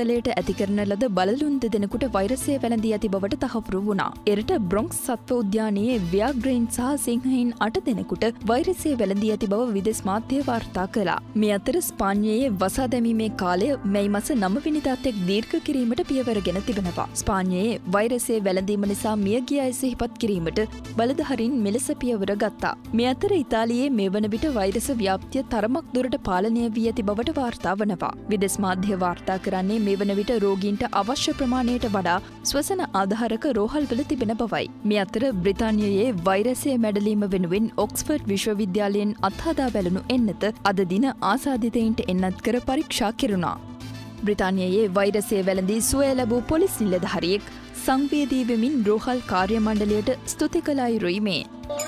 ඇති කරන ලද බලලුන් දෙදෙනෙකුට වෛරසය වැළඳී ඇති බවට තහවුරු වුණා. එරට බ්‍රොන්ක්ස් සත්ව උද්‍යානයේ ව්‍යාග්‍රයින් සහ සිංහයින් අට දෙනෙකුට වෛරසය වැළඳී ඇති බව විදෙස් මාධ්‍ය වාර්තා කළා. මේ අතර ස්පාඤ්ඤයේ වසා දැමීමේ කාලය මැයි මාස නව වෙනිදා තෙක් දීර්ඝ කිරීමට පියවරගෙන තිබෙනවා. ස්පාඤ්ඤයේ වෛරසය වැළඳීම නිසා මියගිය අය සිහිපත් කිරීමට බලධාරීන් මෙලෙස පියවර ගත්තා. මේ අතර ඉතාලියේ මේ වන විට වෛරස ව්‍යාප්තිය තරමක් දුරට පාලනය වී ඇති බවට වාර්තා වනවා. විදෙස් මාධ්‍ය වාර්තා කරන්නේ මේ වන විට රෝගීන්ට අවශ්‍ය ප්‍රමාණයට වඩා ස්වසන ආධාරක රෝහල්වල තිබෙන බවයි. මේ අතර බ්‍රිතාන්‍යයේ වෛරසය මැඩලීම වෙනුවෙන් ඔක්ස්ෆර්ඩ් විශ්වවිද්‍යාලයෙන් අත්හදා බැලුණු එන්නත අද දින ආසාදිතයින්ට එන්නත් කර පරීක්ෂා කෙරුණා. බ්‍රිතාන්‍යයේ වෛරසය වැළඳී සුවය ලැබූ පොලිස් නිලධාරියෙක් සංවේදී වෙමින් රෝහල් කාර්ය මණ්ඩලයට ස්තුති කළ අයුරුයි මේ.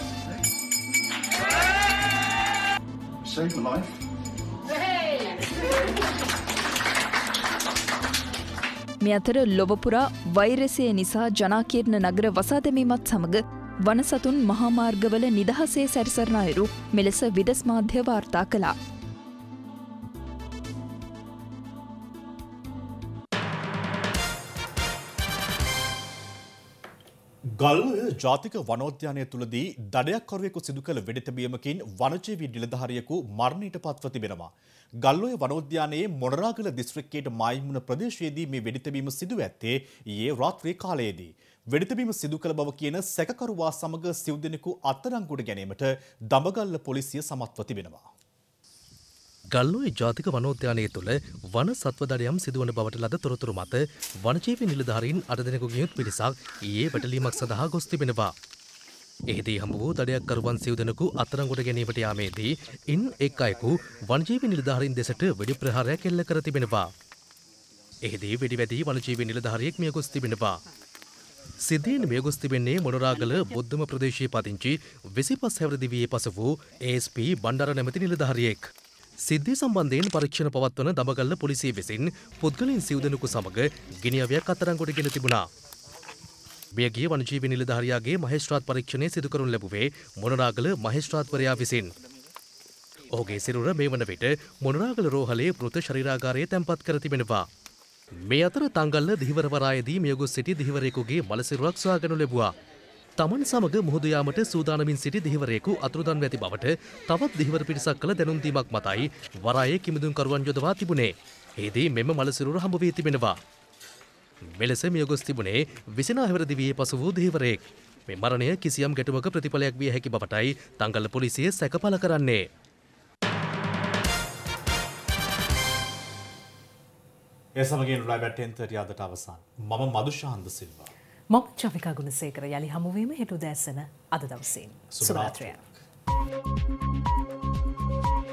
මේ අතර ලොව පුරා වෛරසය නිසා ජනාකීර්ණ නගර වසා දැමීමත් සමග වනසතුන් මහාමාර්ගවල නිදහසේ සැරිසරන අයුරු මෙලෙස විදෙස් මාධ්‍ය වාර්තා කළා. ගල්ඔය ජාතික වනෝද්‍යානය තුළදී දඩයක්කරුවෙකු සිදු කළ වෙඩිතැබීමකින් වනජීවී නිලධාරියෙකු මරණයට පත්ව තිබෙනවා. ගල්ඔය වනෝද්‍යානයේ මොනරාගල දිස්ත්‍රික්කයට මායිමුණ ප්‍රදේශයේදී මේ වෙඩිතැබීම සිදු ඇත්තේ ඊයේ රාත්‍රී කාලයේදී. වෙඩිතැබීම සිදු කළ බව කියන සැකකරුවා සමග සිව් දෙනෙකු අත්අඩංගුවට ගැනීමට දඹගල්ල පොලිසිය සමත්ව තිබෙනවා. ගල්ඔය ජාතික වනෝද්‍යානයේ තුළ වන සත්වදඩයම් සිදුවන බවට ලද තොරතුරු මත වනජීවී නිලධාරීන් අට දෙනෙකුගේ යුත් පිරිසක් ඊයේ වැටලීමක් සඳහා ගොස් තිබෙනවා. එහිදී හමු වූ දඩයක්කරුවන් සිව් දෙනෙකු අත්අඩංගුවට ගැනීමට යාමේදී ඉන් එක් අයෙකු වනජීවී නිලධාරීන් දෙසට වෙඩි ප්‍රහාරයක් එල්ල කර තිබෙනවා. එහිදී වෙඩිවැදී වනජීවී නිලධාරියෙක් මිය ගොස් තිබෙනවා. සිද්ධියෙන් මිය ගොස් තිබෙන්නේ මොනරාගල බොද්දම ප්‍රදේශයේ පදිංචි විසිපස් හැවිරිදි දිවියේ පසු වූ ඒ එස් පී බණ්ඩාර නැමැති නිලධාරියෙක්. සිද්ධිය සම්බන්ධයෙන් පරීක්ෂණ පවත්වන දඹගල්ල පොලිසිය විසින් පුද්ගලයන් සිව් දෙනෙකු සමග ගිනි අවයක් අත්අඩංගුවට ගෙන තිබුණා. මියගිය වනජීවී නිලධාරියාගේ මහේස්ත්‍රාත් පරීක්ෂණය සිදු කරනු ලැබුවේ මොනරාගල මහේස්ත්‍රාත්වරයා විසින්. ඔහුගේ සිරුර මේ වන විට මොනරාගල රෝහලේ මෘත ශරීරාගාරයේ තැන්පත් කර තිබෙනවා. මේ අතර තංගල්ල දිහිවරවරායේදී මියගොස් සිටි දිහිවරයෙකුගේ මළ සිරුරක් සොයාගනු ලැබුවා. තමන් සමග මුහුදු යාමට සූදානමින් සිටි දිහිවරයෙකු අතුරුදන් ඇති බවට තවත් දිහිවර පිරිසක් කළ දැනුම් දීමක් මතයි වරායේ කිමිදුම්කරුවන් යොදවා තිබුණේ. එහිදී මෙම මළ සිරුර හම්බ වී තිබෙනවා. මෙලෙස මිය ගොස් තිබුණේ විසිනා හැවිරිදි දිවියේ පසු වූ දිහිවරයෙක්. මේ මරණය කිසියම් ගැටුමක ප්‍රතිඵලයක් විය හැකි බවටයි තංගල්ල පොලිසිය සැකපල කරන්නේ. ඒ සමගින් රයිබට් ටෙන් තර්ටි අදට අවසන්. මම මදුෂාන්ද සිල්වා. මම චවිකා ගුණසේකර යලි හමුවීම හෙට උදෑසන අද දවසේන්. සුබ රාත්‍රියක්.